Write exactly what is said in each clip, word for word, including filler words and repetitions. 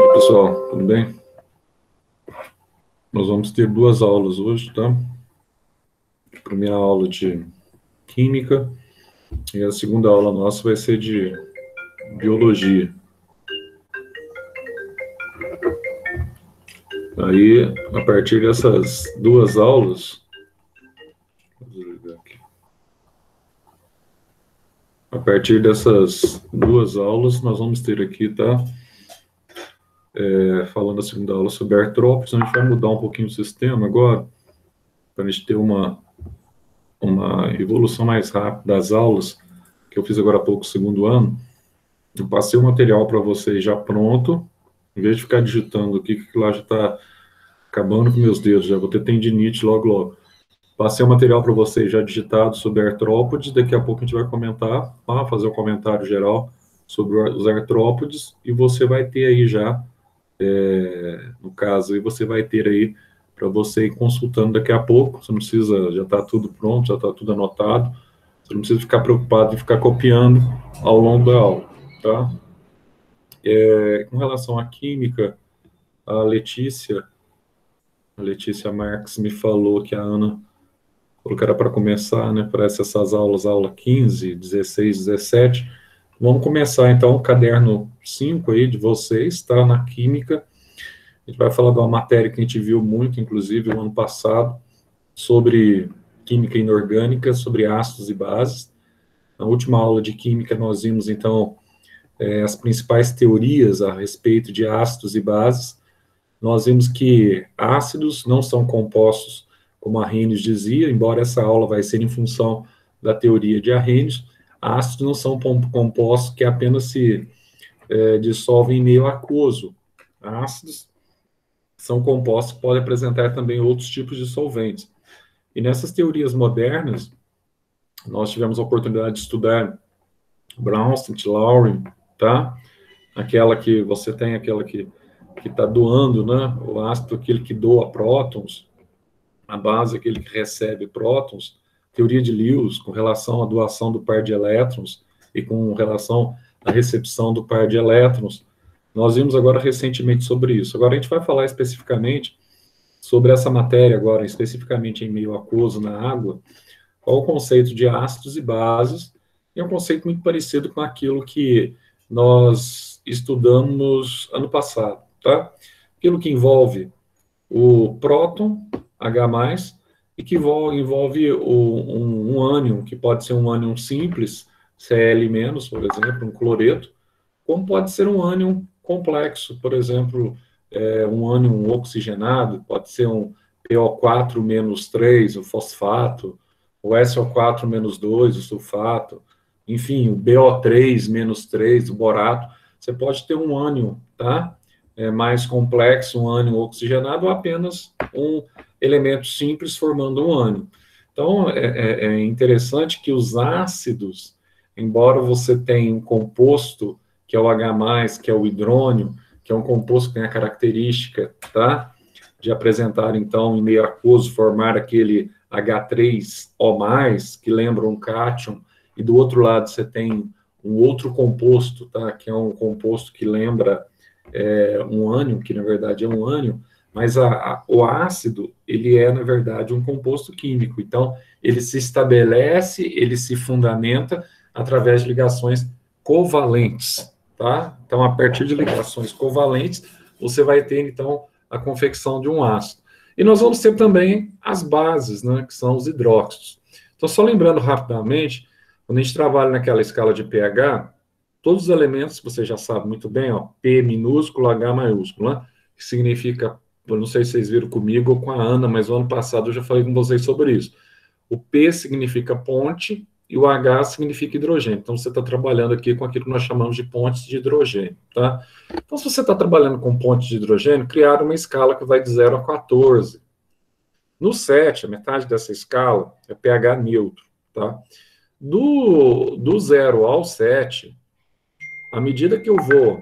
Fala pessoal, tudo bem? Nós vamos ter duas aulas hoje, tá? A primeira aula de Química e a segunda aula nossa vai ser de Biologia. Aí, a partir dessas duas aulas, a partir dessas duas aulas, nós vamos ter aqui, tá? É, falando a segunda aula sobre artrópodes, a gente vai mudar um pouquinho o sistema agora, para a gente ter uma, uma evolução mais rápida das aulas, que eu fiz agora há pouco, segundo ano. Eu passei o material para vocês já pronto, em vez de ficar digitando aqui, que lá já está acabando com meus dedos, já vou ter tendinite logo, logo. Passei o material para vocês já digitado sobre artrópodes, daqui a pouco a gente vai comentar, tá? Fazer um comentário geral sobre os artrópodes, e você vai ter aí já, é, no caso, aí você vai ter aí para você ir consultando daqui a pouco, você não precisa, já está tudo pronto, já está tudo anotado, você não precisa ficar preocupado em ficar copiando ao longo da aula, tá? É, com relação à química, a Letícia, a Letícia Marques me falou que a Ana falou que era para começar, né, para essas aulas, aula quinze, dezesseis, dezessete. Vamos começar, então, o caderno cinco aí de vocês, tá, na Química. A gente vai falar de uma matéria que a gente viu muito, inclusive, no ano passado, sobre química inorgânica, sobre ácidos e bases. Na última aula de Química, nós vimos, então, é, as principais teorias a respeito de ácidos e bases. Nós vimos que ácidos não são compostos, como Arrhenius dizia, embora essa aula vai ser em função da teoria de Arrhenius. Ácidos não são compostos que apenas se é, dissolvem em meio aquoso. Ácidos são compostos que podem apresentar também outros tipos de solventes. E nessas teorias modernas, nós tivemos a oportunidade de estudar Bronsted, Lowry, tá? Aquela que você tem, aquela que que está doando, né? O ácido, aquele que doa prótons, a base, aquele que recebe prótons, teoria de Lewis, com relação à doação do par de elétrons e com relação à recepção do par de elétrons. Nós vimos agora recentemente sobre isso. Agora a gente vai falar especificamente sobre essa matéria agora, especificamente em meio aquoso, na água, qual o conceito de ácidos e bases, e é um conceito muito parecido com aquilo que nós estudamos ano passado, tá? Aquilo que envolve o próton, H+, e que envolve o, um, um ânion, que pode ser um ânion simples, Cl-, por exemplo, um cloreto, como pode ser um ânion complexo, por exemplo, é, um ânion oxigenado, pode ser um P O quatro menos três, o fosfato, o S O quatro menos dois, o sulfato, enfim, o B O três menos três, o borato. Você pode ter um ânion, tá? É mais complexo, um ânion oxigenado, ou apenas um elemento simples formando um ânion. Então, é, é, é interessante que os ácidos, embora você tenha um composto, que é o H+, que é o hidrônio, que é um composto que tem a característica, tá, de apresentar, então, em meio aquoso, formar aquele H três O mais, que lembra um cátion, e do outro lado você tem um outro composto, tá, que é um composto que lembra é, um ânion, que na verdade é um ânion, mas a, a, o ácido, ele é, na verdade, um composto químico. Então, ele se estabelece, ele se fundamenta através de ligações covalentes, tá? Então, a partir de ligações covalentes, você vai ter, então, a confecção de um ácido. E nós vamos ter também as bases, né, que são os hidróxidos. Então, só lembrando rapidamente, quando a gente trabalha naquela escala de pH, todos os elementos, você já sabe muito bem, ó, P minúsculo, H maiúsculo, né, que significa, eu não sei se vocês viram comigo ou com a Ana, mas o ano passado eu já falei com vocês sobre isso. O P significa ponte e o H significa hidrogênio. Então, você está trabalhando aqui com aquilo que nós chamamos de pontes de hidrogênio, tá? Então, se você está trabalhando com pontes de hidrogênio, criar uma escala que vai de zero a quatorze. No sete, a metade dessa escala é pH neutro, tá? Do, do zero ao sete, à medida que eu vou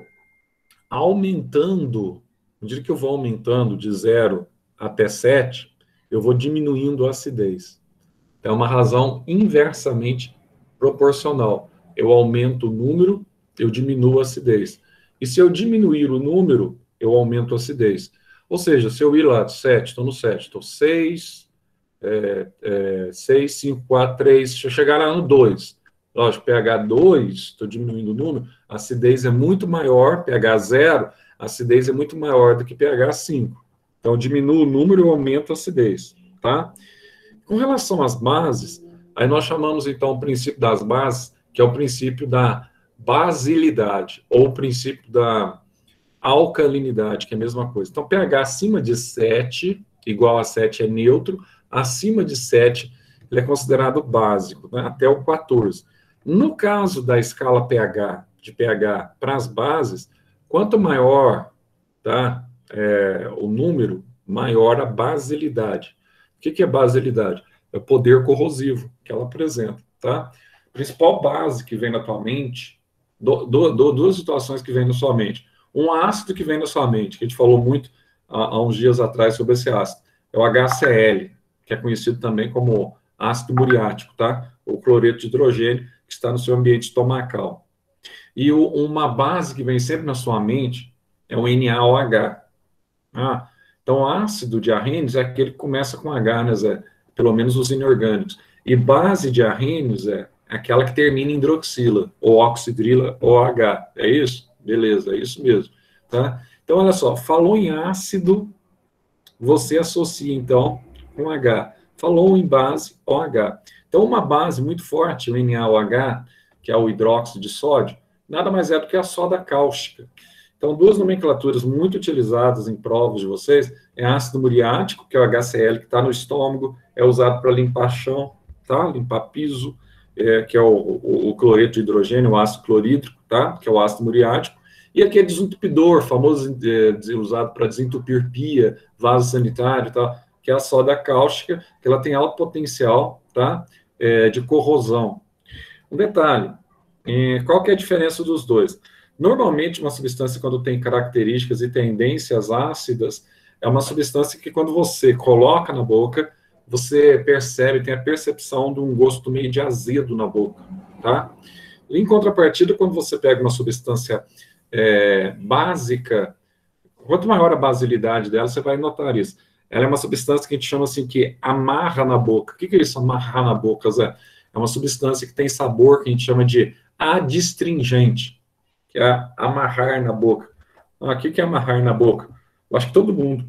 aumentando, à medida que eu vou aumentando de zero até sete, eu vou diminuindo a acidez. É uma razão inversamente proporcional. Eu aumento o número, eu diminuo a acidez. E se eu diminuir o número, eu aumento a acidez. Ou seja, se eu ir lá de sete, estou no sete, estou seis, é, é, seis, cinco, quatro, três, se eu chegar lá no dois, lógico, pH dois, estou diminuindo o número, a acidez é muito maior, pH zero, a acidez é muito maior do que pH cinco. Então, eu diminuo o número e aumento a acidez, tá? Com relação às bases, aí nós chamamos, então, o princípio das bases, que é o princípio da basilidade, ou o princípio da alcalinidade, que é a mesma coisa. Então, pH acima de sete, igual a sete é neutro, acima de sete, ele é considerado básico, né, até o quatorze. No caso da escala pH, de pH para as bases, quanto maior, tá, é, o número, maior a basilidade. O que, que é basilidade? É o poder corrosivo que ela apresenta, tá? A principal base que vem na tua mente, do, do, do, duas situações que vêm na sua mente. Um ácido que vem na sua mente, que a gente falou muito há, há uns dias atrás sobre esse ácido, é o H C L, que é conhecido também como ácido muriático, tá? Ou cloreto de hidrogênio, que está no seu ambiente estomacal. E o, uma base que vem sempre na sua mente é o N A O H. Ah, então, ácido de arrênios é aquele que começa com H, né, Zé? Pelo menos os inorgânicos. E base de arrênios é aquela que termina em hidroxila, ou oxidrila, ou H. É isso? Beleza, é isso mesmo. Tá? Então, olha só, falou em ácido, você associa, então, com H. Falou em base, OH. Então, uma base muito forte, o N A O H, que é o hidróxido de sódio, nada mais é do que a soda cáustica. Então, duas nomenclaturas muito utilizadas em provas de vocês é ácido muriático, que é o H C L, que está no estômago, é usado para limpar chão, tá? Limpar piso, é, que é o, o, o cloreto de hidrogênio, o ácido clorídrico, tá? Que é o ácido muriático. E aquele desentupidor, famoso, é, usado para desentupir pia, vaso sanitário e tal, que é a soda cáustica, que ela tem alto potencial, tá? É, de corrosão. Um detalhe, é, qual que é a diferença dos dois? Normalmente, uma substância, quando tem características e tendências ácidas, é uma substância que, quando você coloca na boca, você percebe, tem a percepção de um gosto meio de azedo na boca, tá? Em contrapartida, quando você pega uma substância é, básica, quanto maior a basilidade dela, você vai notar isso. Ela é uma substância que a gente chama assim, que amarra na boca. O que é isso, amarrar na boca, Zé? É uma substância que tem sabor, que a gente chama de adstringente, que é amarrar na boca. Ah, o que é amarrar na boca? Eu acho que todo mundo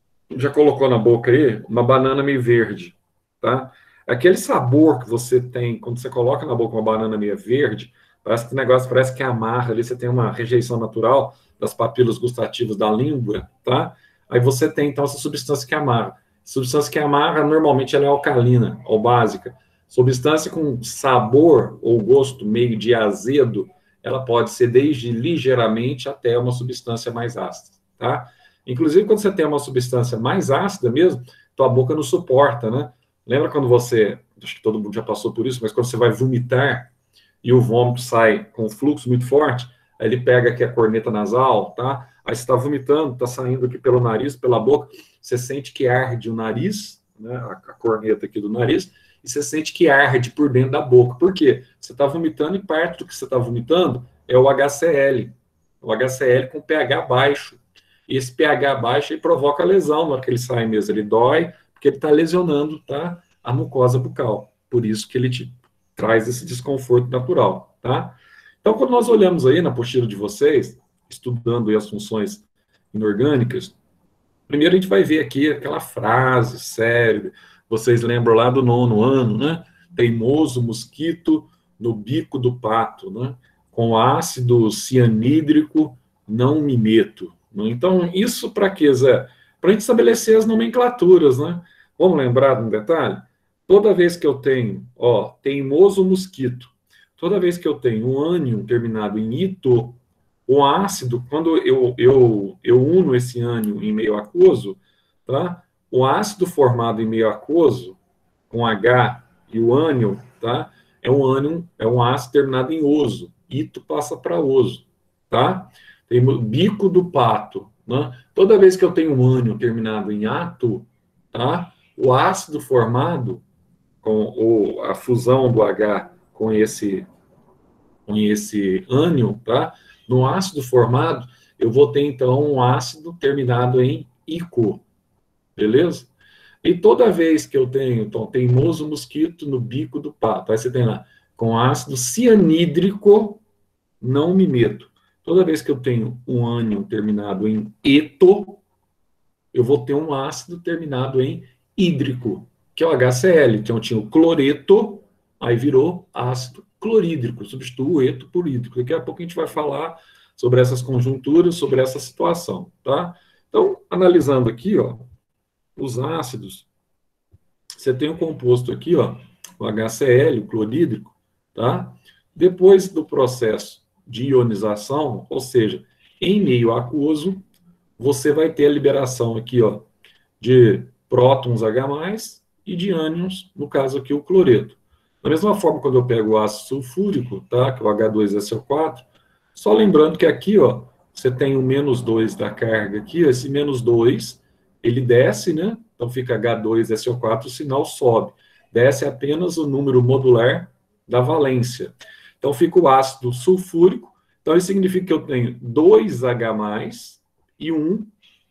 já colocou na boca aí uma banana meio verde, tá? Aquele sabor que você tem quando você coloca na boca uma banana meio verde, parece que o negócio parece que amarra ali, você tem uma rejeição natural das papilas gustativas da língua, tá? Aí você tem, então, essa substância que amarra. Substância que amarra, normalmente, ela é alcalina, ou básica. Substância com sabor ou gosto meio de azedo, ela pode ser desde ligeiramente até uma substância mais ácida, tá? Inclusive, quando você tem uma substância mais ácida mesmo, tua boca não suporta, né? Lembra quando você, acho que todo mundo já passou por isso, mas quando você vai vomitar e o vômito sai com um fluxo muito forte, aí ele pega aqui a corneta nasal, tá? Aí você está vomitando, está saindo aqui pelo nariz, pela boca, você sente que arde o nariz, né? A, a corneta aqui do nariz, e você sente que arde por dentro da boca. Por quê? Você está vomitando e parte do que você está vomitando é o H C L. O H C L com pH baixo. E esse pH baixo ele provoca lesão na hora que ele sai mesmo. Ele dói, porque ele está lesionando, tá, a mucosa bucal. Por isso que ele te traz esse desconforto natural, tá? Então, quando nós olhamos aí na apostila de vocês, estudando aí as funções inorgânicas, primeiro a gente vai ver aqui aquela frase célebre, vocês lembram lá do nono ano, né? Teimoso mosquito no bico do pato, né? Com ácido cianídrico não me meto. Né? Então, isso para quê, Zé? Para a gente estabelecer as nomenclaturas, né? Vamos lembrar de um detalhe? Toda vez que eu tenho, ó, teimoso mosquito, toda vez que eu tenho um ânion terminado em ito, o ácido, quando eu, eu, eu uno esse ânion em meio aquoso, tá? O ácido formado em meio aquoso, com H e o ânion, tá? É um ânion, é um ácido terminado em oso. Ito passa para oso, tá? Tem o bico do pato, né? Toda vez que eu tenho um ânion terminado em ato, tá? O ácido formado com o, a fusão do H com esse com esse ânion, tá? No ácido formado, eu vou ter, então, um ácido terminado em ico, beleza? E toda vez que eu tenho, então, teimoso mosquito no bico do pato, aí você tem lá, com ácido cianídrico, não me meto. Toda vez que eu tenho um ânion terminado em eto, eu vou ter um ácido terminado em hídrico, que é o H C L. Então, eu tinha o cloreto, aí virou ácido clorídrico, substituo o eto por hídrico. Daqui a pouco a gente vai falar sobre essas conjunturas, sobre essa situação, tá? Então, analisando aqui, ó, os ácidos, você tem um composto aqui, ó, o H C L, o clorídrico, tá? Depois do processo de ionização, ou seja, em meio aquoso, você vai ter a liberação aqui, ó, de prótons H+, e de ânions, no caso aqui o cloreto. Da mesma forma, quando eu pego o ácido sulfúrico, tá, que é o H dois S O quatro, só lembrando que aqui, ó, você tem o menos dois da carga aqui, esse menos dois, ele desce, né? Então fica H dois S O quatro, o sinal sobe. Desce apenas o número modular da valência. Então fica o ácido sulfúrico. Então isso significa que eu tenho dois H+, e um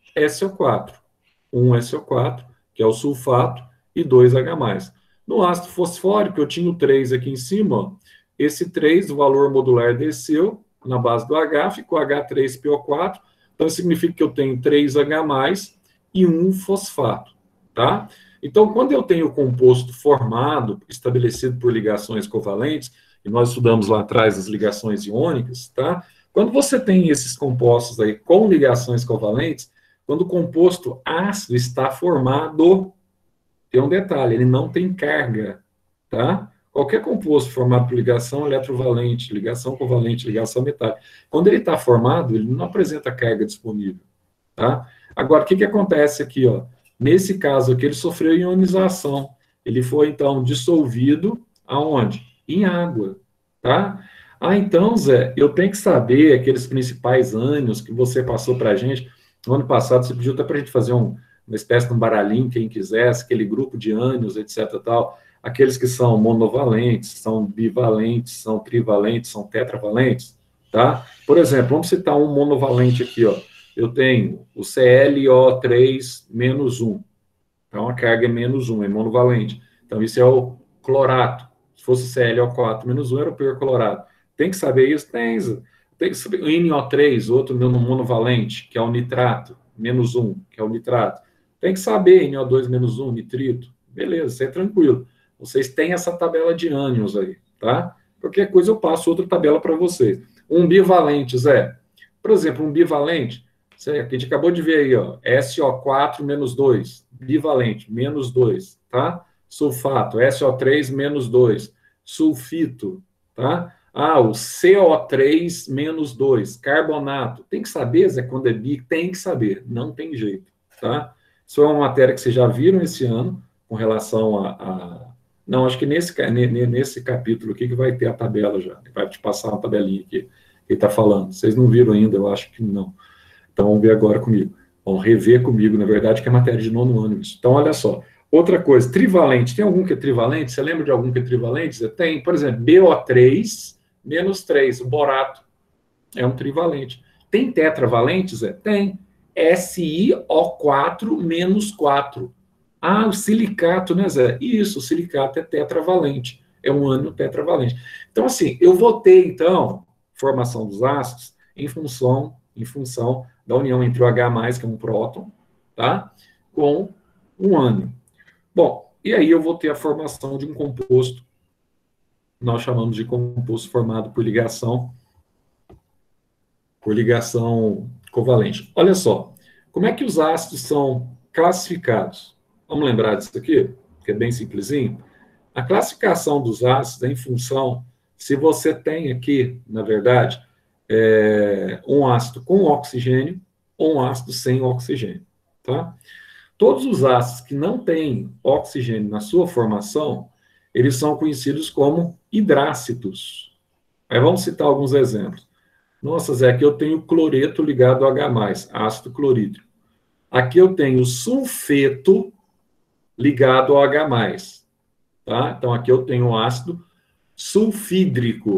S O quatro. um S O quatro, que é o sulfato, e dois H+. No ácido fosfórico, eu tinha o três aqui em cima, ó. Esse três, o valor modular desceu na base do H, ficou H três P O quatro, então significa que eu tenho três H+, e um fosfato, tá? Então, quando eu tenho o composto formado, estabelecido por ligações covalentes, e nós estudamos lá atrás as ligações iônicas, tá? Quando você tem esses compostos aí com ligações covalentes, quando o composto ácido está formado, tem um detalhe, ele não tem carga, tá? Qualquer composto formado por ligação eletrovalente, ligação covalente, ligação metálica, quando ele está formado, ele não apresenta carga disponível, tá? Agora, o que que acontece aqui, ó? Nesse caso aqui, ele sofreu ionização. Ele foi, então, dissolvido aonde? Em água, tá? Ah, então, Zé, eu tenho que saber aqueles principais ânions que você passou para a gente. No ano passado, você pediu até para a gente fazer um, uma espécie de um baralhinho, quem quisesse, aquele grupo de ânions, etc, tal. Aqueles que são monovalentes, são bivalentes, são trivalentes, são tetravalentes, tá? Por exemplo, vamos citar um monovalente aqui, ó. Eu tenho o C L O três menos um. Então, a carga é menos um, é monovalente. Então, isso é o clorato. Se fosse C L O quatro menos um, era o perclorato. Tem que saber isso? Tem. Tem que saber. O N O três, outro monovalente, que é o nitrato, menos um, que é o nitrato. Tem que saber N O dois menos um, nitrito. Beleza, isso é tranquilo. Vocês têm essa tabela de ânions aí, tá? Qualquer coisa eu passo outra tabela para vocês. Um bivalente, Zé. Por exemplo, um bivalente, a gente acabou de ver aí, ó, S O quatro menos dois, bivalente, menos dois, tá? Sulfato, S O três menos dois, sulfito, tá? Ah, o C O três menos dois, carbonato. Tem que saber, Zé, quando é bi, tem que saber, não tem jeito, tá? Isso é uma matéria que vocês já viram esse ano, com relação a... a... Não, acho que nesse, nesse capítulo aqui que vai ter a tabela já, vai te passar uma tabelinha aqui, que ele está falando. Vocês não viram ainda, eu acho que não. Então, vamos ver agora comigo. Vamos rever comigo, na verdade, que é matéria de nono ano isso. Então, olha só. Outra coisa, trivalente. Tem algum que é trivalente? Você lembra de algum que é trivalente? Tem, por exemplo, B O três menos três, o borato. É um trivalente. Tem tetravalente, Zé? Tem. S I O quatro menos quatro. Ah, o silicato, né, Zé? Isso, o silicato é tetravalente. É um ânion tetravalente. Então, assim, eu vou ter, então, formação dos ácidos em função, em função da união entre o H+, que é um próton, tá? Com um ânion. Bom, e aí eu vou ter a formação de um composto, nós chamamos de composto formado por ligação, por ligação covalente. Olha só, como é que os ácidos são classificados? Vamos lembrar disso aqui, que é bem simplesinho. A classificação dos ácidos é em função, se você tem aqui, na verdade, é, um ácido com oxigênio ou um ácido sem oxigênio, tá? Todos os ácidos que não têm oxigênio na sua formação, eles são conhecidos como hidrácidos. Aí vamos citar alguns exemplos. Nossa, Zé, aqui eu tenho cloreto ligado ao H+, ácido clorídrico. Aqui eu tenho sulfeto ligado ao H+, tá? Então aqui eu tenho um ácido sulfídrico.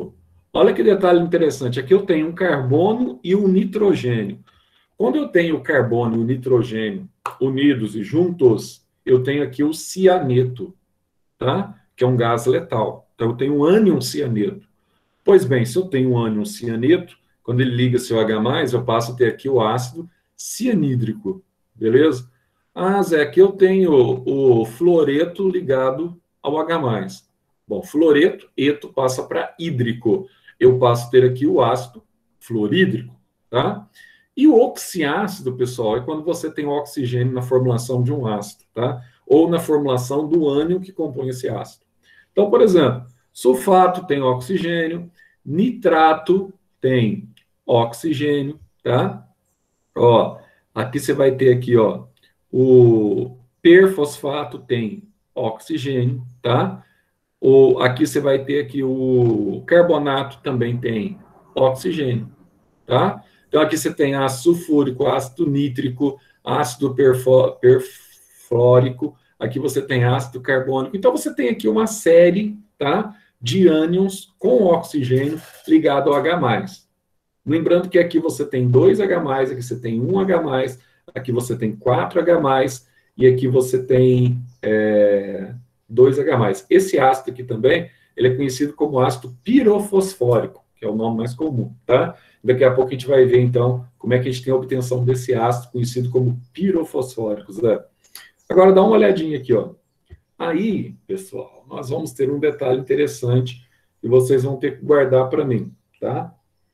Olha que detalhe interessante. Aqui eu tenho um carbono e um nitrogênio. Quando eu tenho o carbono e o nitrogênio unidos e juntos, eu tenho aqui o cianeto, tá? Que é um gás letal. Então eu tenho um ânion cianeto. Pois bem, se eu tenho um ânion cianeto, quando ele liga seu H+, eu passo a ter aqui o ácido cianídrico, beleza? Ah, Zé, aqui eu tenho o fluoreto ligado ao H+. Bom, fluoreto, eto passa para hídrico. Eu passo a ter aqui o ácido fluorídrico, tá? E o oxiácido, pessoal, é quando você tem oxigênio na formulação de um ácido, tá? Ou na formulação do ânion que compõe esse ácido. Então, por exemplo, sulfato tem oxigênio, nitrato tem oxigênio, tá? Ó, aqui você vai ter aqui, ó, o perfosfato tem oxigênio, tá? O, aqui você vai ter aqui o carbonato também tem oxigênio, tá? Então aqui você tem ácido sulfúrico, ácido nítrico, ácido perfo, perflórico, aqui você tem ácido carbônico. Então você tem aqui uma série, tá, de ânions com oxigênio ligado ao H+. Lembrando que aqui você tem dois H+, aqui você tem um H+, aqui você tem quatro H+, e aqui você tem é, dois H+. Esse ácido aqui também, ele é conhecido como ácido pirofosfórico, que é o nome mais comum, tá? Daqui a pouco a gente vai ver, então, como é que a gente tem a obtenção desse ácido conhecido como pirofosfórico, Zé. Agora, dá uma olhadinha aqui, ó. Aí, pessoal, nós vamos ter um detalhe interessante que vocês vão ter que guardar para mim, tá?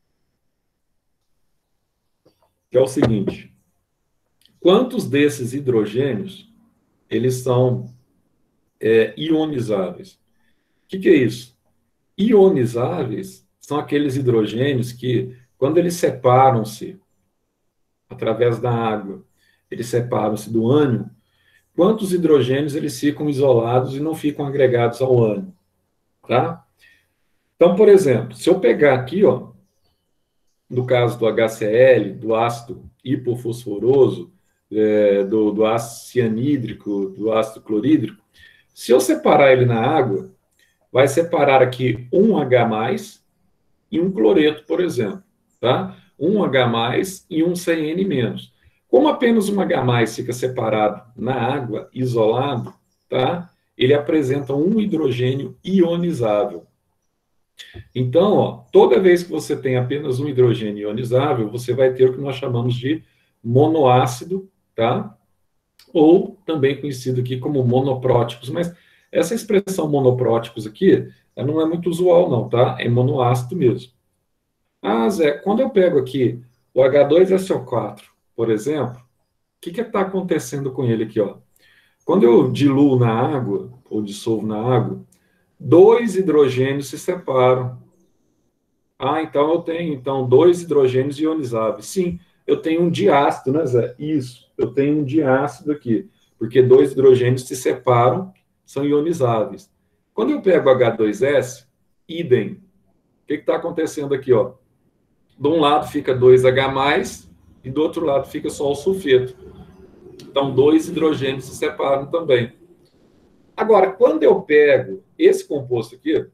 Que é o seguinte: quantos desses hidrogênios eles são é, ionizáveis? O que, que é isso? Ionizáveis são aqueles hidrogênios que, quando eles separam-se através da água, eles separam-se do ânion, quantos hidrogênios eles ficam isolados e não ficam agregados ao ânion, tá? Então, por exemplo, se eu pegar aqui, ó, no caso do H C L, do ácido hipofosforoso, é, do, do ácido cianídrico, do ácido clorídrico, se eu separar ele na água, vai separar aqui um H+ e um cloreto, por exemplo, tá? Um H+ e um C N-. Como apenas um H+ fica separado na água, isolado, tá? Ele apresenta um hidrogênio ionizável. Então, ó, toda vez que você tem apenas um hidrogênio ionizável, você vai ter o que nós chamamos de monoácido, tá? Ou também conhecido aqui como monopróticos, mas essa expressão monopróticos aqui, ela não é muito usual não, tá? É monoácido mesmo. Ah, Zé, quando eu pego aqui o H dois S O quatro, por exemplo, o que que está acontecendo com ele aqui, ó? Quando eu diluo na água, ou dissolvo na água, dois hidrogênios se separam. Ah, então eu tenho então dois hidrogênios ionizáveis. Sim, eu tenho um diácido, né, Zé? Isso, eu tenho um diácido aqui, porque dois hidrogênios se separam, são ionizáveis. Quando eu pego H dois S, idem. O que está acontecendo aqui, ó? De um lado fica dois H+, e do outro lado fica só o sulfeto. Então, dois hidrogênios se separam também. Agora, quando eu pego esse composto aqui,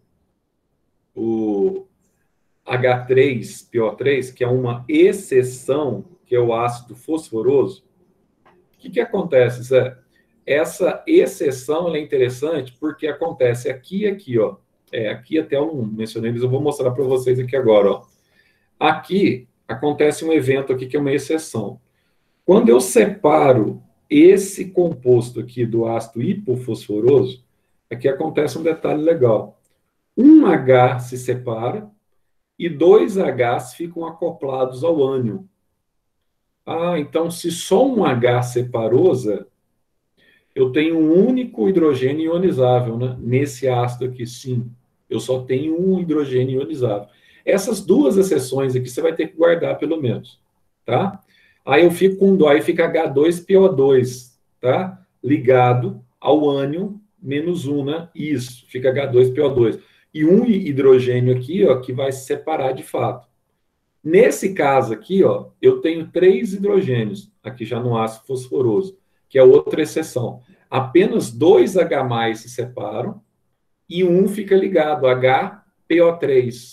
o H três P O três, que é uma exceção, que é o ácido fosforoso, o que, que acontece, Zé? Essa exceção é interessante porque acontece aqui e aqui, ó. É, aqui até eu não mencionei, mas eu vou mostrar para vocês aqui agora, ó. Aqui acontece um evento aqui que é uma exceção. Quando eu separo esse composto aqui do ácido hipofosforoso, aqui acontece um detalhe legal. Um H se separa e dois Hs ficam acoplados ao ânion. Ah, então se só um H separou, Zé, eu tenho um único hidrogênio ionizável, né? Nesse ácido aqui, sim. Eu só tenho um hidrogênio ionizável. Essas duas exceções aqui você vai ter que guardar, pelo menos, tá? Aí eu fico com, aí fica H dois P O dois, tá? Ligado ao ânion menos um, né? Isso, fica H dois P O dois. E um hidrogênio aqui, ó, que vai se separar de fato. Nesse caso aqui, ó, eu tenho três hidrogênios, aqui já no ácido fosforoso, que é outra exceção. Apenas dois H+ se separam e um fica ligado, H P O três.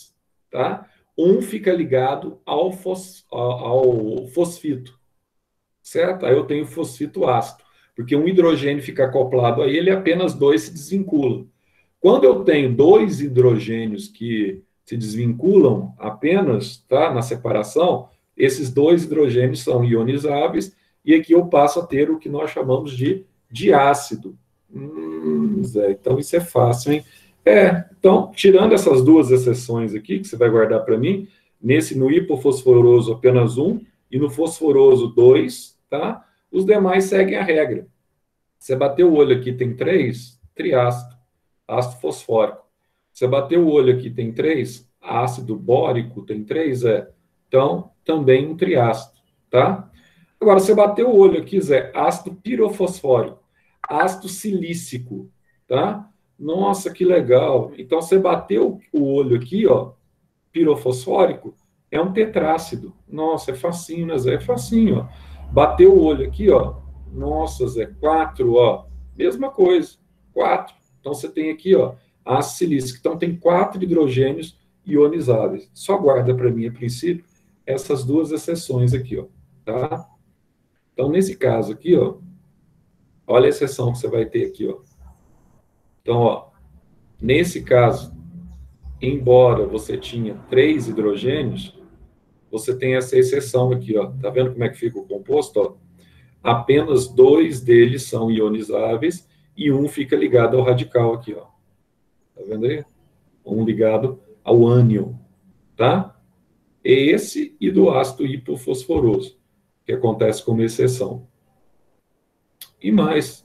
tá? Um fica ligado ao, fos, ao fosfito, certo? Aí eu tenho fosfito ácido, porque um hidrogênio fica acoplado a ele e apenas dois se desvinculam. Quando eu tenho dois hidrogênios que se desvinculam apenas, tá, na separação, esses dois hidrogênios são ionizáveis, e aqui eu passo a ter o que nós chamamos de diácido. Hum, Zé, então isso é fácil, hein? É, então, tirando essas duas exceções aqui, que você vai guardar para mim, nesse no hipofosforoso apenas um, e no fosforoso dois, tá? Os demais seguem a regra. Você bateu o olho aqui, tem três, triácido, ácido fosfórico. Você bateu o olho aqui, tem três, ácido bórico, tem três, é. Então, também um triácido, tá? Agora, você bateu o olho aqui, Zé, ácido pirofosfórico, ácido silícico, tá? Nossa, que legal. Então, você bateu o olho aqui, ó, pirofosfórico, é um tetrácido. Nossa, é facinho, né, Zé? É facinho, ó. Bateu o olho aqui, ó. Nossa, Zé, quatro, ó. Mesma coisa, quatro. Então, você tem aqui, ó, ácido silícico. Então, tem quatro hidrogênios ionizáveis. Só guarda para mim, a princípio, essas duas exceções aqui, ó, tá? Então, nesse caso aqui, ó, olha a exceção que você vai ter aqui, ó. Então, ó, nesse caso, embora você tinha três hidrogênios, você tem essa exceção aqui, ó. Tá vendo como é que fica o composto, ó? Apenas dois deles são ionizáveis e um fica ligado ao radical aqui, ó. Tá vendo aí? Um ligado ao ânion, tá? Esse e do ácido hipofosforoso, que acontece como exceção. E mais.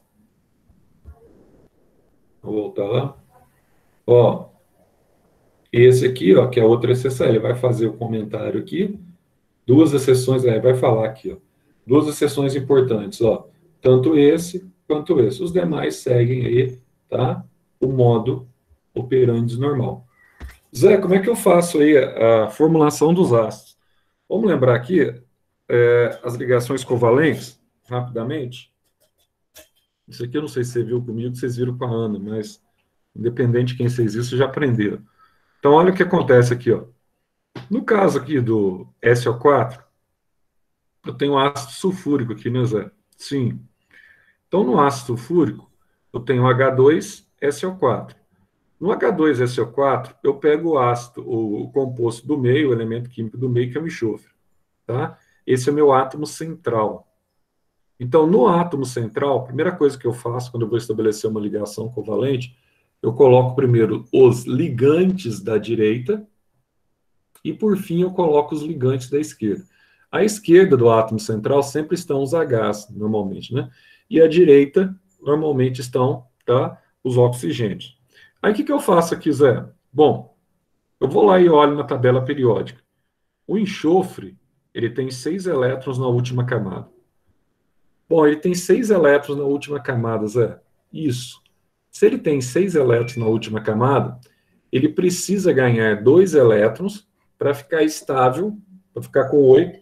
Vou voltar lá. Ó, esse aqui, ó, que é outra exceção, ele vai fazer o comentário aqui. Duas exceções, aí vai falar aqui, ó. Duas exceções importantes, ó. Tanto esse quanto esse. Os demais seguem aí, tá? O modo operandi normal. Zé, como é que eu faço aí a, a formulação dos ácidos? Vamos lembrar aqui é, as ligações covalentes, rapidamente. Isso aqui eu não sei se você viu comigo, vocês viram com a Ana, mas independente de quem fez isso, já aprenderam. Então, olha o que acontece aqui, ó. No caso aqui do S O quatro, eu tenho ácido sulfúrico aqui, né, Zé? Sim. Então, no ácido sulfúrico, eu tenho H dois S O quatro. No H dois S O quatro, eu pego o ácido, o, o composto do meio, o elemento químico do meio, que é o enxofre. Tá? Esse é o meu átomo central. Então, no átomo central, a primeira coisa que eu faço quando eu vou estabelecer uma ligação covalente, eu coloco primeiro os ligantes da direita e, por fim, eu coloco os ligantes da esquerda. À esquerda do átomo central sempre estão os Hs, normalmente, né? E à direita, normalmente, estão, tá, os oxigênios. Aí, o que, que eu faço aqui, Zé? Bom, eu vou lá e olho na tabela periódica. O enxofre, ele tem seis elétrons na última camada. Bom, ele tem seis elétrons na última camada, Zé. Isso. Se ele tem seis elétrons na última camada, ele precisa ganhar dois elétrons para ficar estável, para ficar com oito,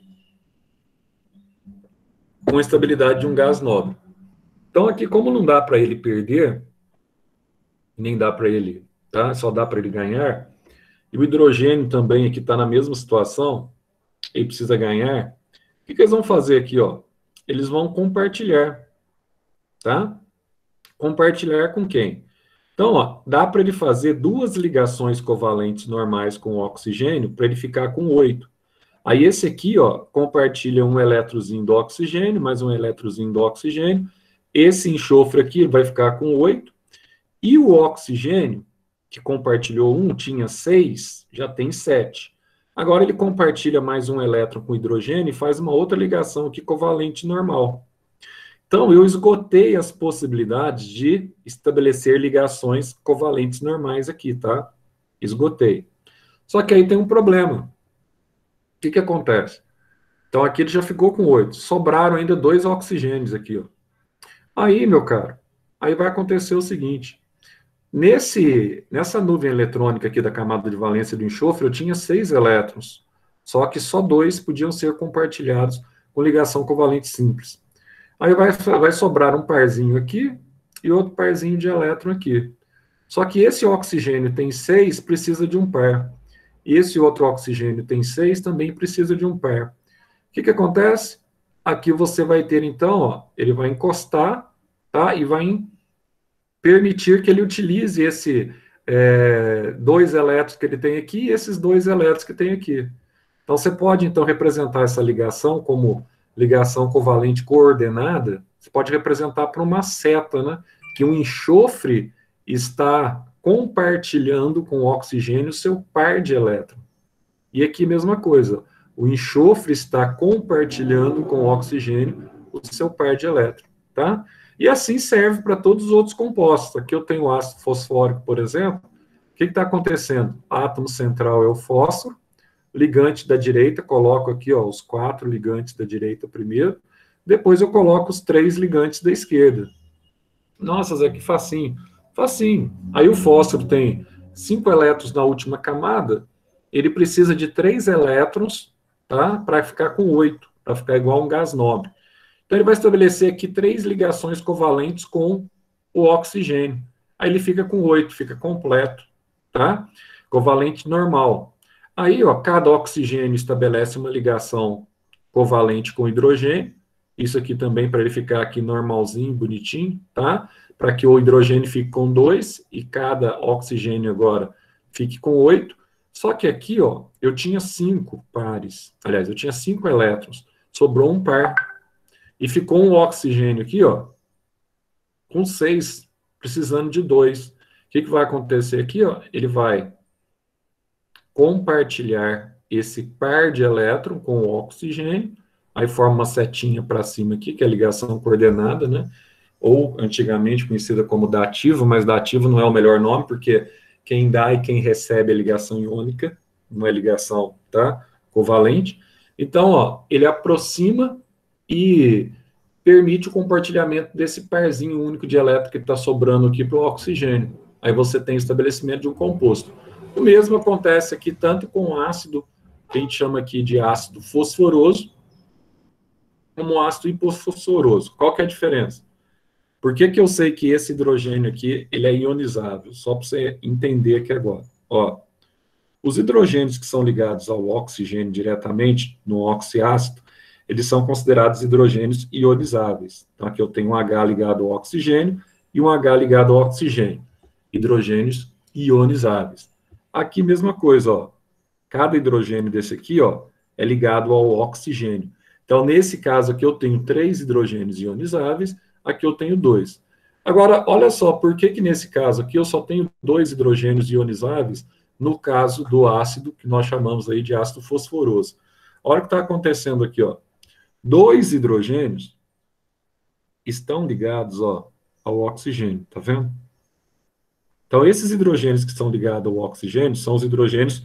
com a estabilidade de um gás nobre. Então, aqui, como não dá para ele perder, nem dá para ele, tá? Só dá para ele ganhar, e o hidrogênio também aqui está na mesma situação, ele precisa ganhar, o que, que eles vão fazer aqui, ó? Eles vão compartilhar, tá? Compartilhar com quem? Então, ó, dá para ele fazer duas ligações covalentes normais com o oxigênio para ele ficar com oito. Aí esse aqui, ó, compartilha um eletrozinho do oxigênio, mais um eletrozinho do oxigênio. Esse enxofre aqui vai ficar com oito. E o oxigênio, que compartilhou um, tinha seis, já tem sete. Agora ele compartilha mais um elétron com hidrogênio e faz uma outra ligação aqui covalente normal. Então, eu esgotei as possibilidades de estabelecer ligações covalentes normais aqui, tá? Esgotei. Só que aí tem um problema. O que que acontece? Então, aqui ele já ficou com oito. Sobraram ainda dois oxigênios aqui, ó. Aí, meu caro, aí vai acontecer o seguinte. Nesse, nessa nuvem eletrônica aqui da camada de valência do enxofre, eu tinha seis elétrons. Só que só dois podiam ser compartilhados com ligação covalente simples. Aí vai, vai sobrar um parzinho aqui e outro parzinho de elétron aqui. Só que esse oxigênio tem seis, precisa de um par. esse outro oxigênio tem seis, também precisa de um par. O que, que acontece? Aqui você vai ter, então, ó, ele vai encostar, tá? E vai permitir que ele utilize esse é, dois elétrons que ele tem aqui e esses dois elétrons que tem aqui. Então, você pode, então, representar essa ligação como ligação covalente coordenada, você pode representar por uma seta, né? Que um enxofre está compartilhando com o oxigênio seu par de elétrons. E aqui, mesma coisa, o enxofre está compartilhando com o oxigênio o seu par de elétrons, tá? E assim serve para todos os outros compostos. Aqui eu tenho ácido fosfórico, por exemplo. O que está acontecendo? O átomo central é o fósforo, ligante da direita, coloco aqui ó, os quatro ligantes da direita primeiro, depois eu coloco os três ligantes da esquerda. Nossa, Zé, que facinho. Facinho. Aí o fósforo tem cinco elétrons na última camada, ele precisa de três elétrons, tá? Para ficar com oito, para ficar igual a um gás nobre. Então ele vai estabelecer aqui três ligações covalentes com o oxigênio. Aí ele fica com oito, fica completo, tá? Covalente normal. Aí, ó, cada oxigênio estabelece uma ligação covalente com hidrogênio. Isso aqui também para ele ficar aqui normalzinho, bonitinho, tá? Para que o hidrogênio fique com dois e cada oxigênio agora fique com oito. Só que aqui, ó, eu tinha cinco pares. Aliás, eu tinha cinco elétrons. Sobrou um par. E ficou um oxigênio aqui, ó, com seis, precisando de dois. O que, que vai acontecer aqui, ó? Ele vai compartilhar esse par de elétron com o oxigênio, aí forma uma setinha para cima aqui, que é a ligação coordenada, né? Ou antigamente conhecida como dativo, mas dativo não é o melhor nome, porque quem dá e quem recebe é ligação iônica, não é ligação, tá? Covalente. Então, ó, ele aproxima e permite o compartilhamento desse parzinho único de elétron que está sobrando aqui para o oxigênio. Aí você tem o estabelecimento de um composto. O mesmo acontece aqui tanto com ácido, que a gente chama aqui de ácido fosforoso, como ácido hipofosforoso. Qual que é a diferença? Por que que eu sei que esse hidrogênio aqui ele é ionizável? Só para você entender aqui agora. Ó, os hidrogênios que são ligados ao oxigênio diretamente, no oxiácido, eles são considerados hidrogênios ionizáveis. Então, aqui eu tenho um H ligado ao oxigênio e um H ligado ao oxigênio. Hidrogênios ionizáveis. Aqui, mesma coisa, ó. Cada hidrogênio desse aqui, ó, é ligado ao oxigênio. Então, nesse caso aqui, eu tenho três hidrogênios ionizáveis, aqui eu tenho dois. Agora, olha só, por que que nesse caso aqui eu só tenho dois hidrogênios ionizáveis no caso do ácido, que nós chamamos aí de ácido fosforoso? Olha o que está acontecendo aqui, ó. Dois hidrogênios estão ligados, ó, ao oxigênio, tá vendo? Então, esses hidrogênios que estão ligados ao oxigênio são os hidrogênios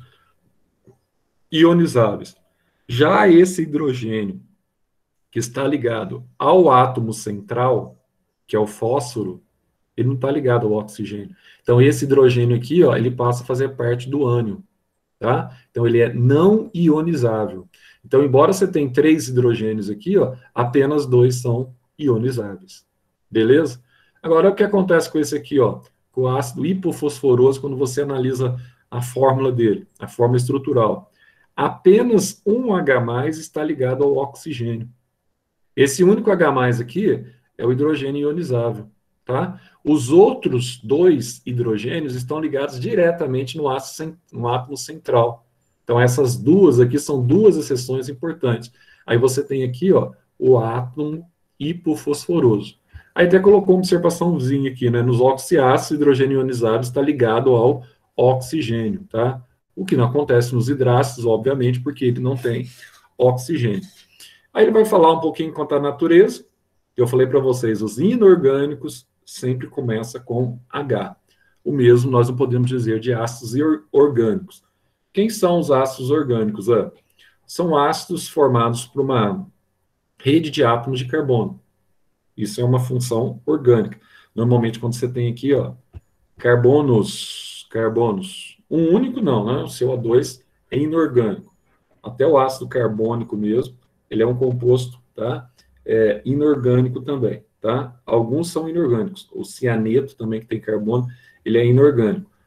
ionizáveis. Já esse hidrogênio que está ligado ao átomo central, que é o fósforo, ele não está ligado ao oxigênio. Então, esse hidrogênio aqui, ó, ele passa a fazer parte do ânion, tá? Então, ele é não ionizável. Então, embora você tenha três hidrogênios aqui, ó, apenas dois são ionizáveis. Beleza? Agora, o que acontece com esse aqui, ó? Com o ácido hipofosforoso, quando você analisa a fórmula dele, a fórmula estrutural. Apenas um H+ está ligado ao oxigênio. Esse único H+ aqui é o hidrogênio ionizável, tá? Os outros dois hidrogênios estão ligados diretamente no átomo, no átomo central. Então, essas duas aqui são duas exceções importantes. Aí você tem aqui, ó, o átomo hipofosforoso. Aí até colocou uma observaçãozinha aqui, né? Nos oxiácidos, o hidrogênio ionizado está ligado ao oxigênio, tá? O que não acontece nos hidrácidos, obviamente, porque ele não tem oxigênio. Aí ele vai falar um pouquinho quanto à natureza. Eu falei para vocês, os inorgânicos sempre começam com H. O mesmo nós não podemos dizer de ácidos orgânicos. Quem são os ácidos orgânicos? Ah, são ácidos formados por uma rede de átomos de carbono. Isso é uma função orgânica. Normalmente, quando você tem aqui, ó, carbonos, carbonos, um único não, né? O C O dois é inorgânico. Até o ácido carbônico mesmo, ele é um composto, tá? É, inorgânico também, tá? Alguns são inorgânicos. O cianeto também, que tem carbono, ele é inorgânico.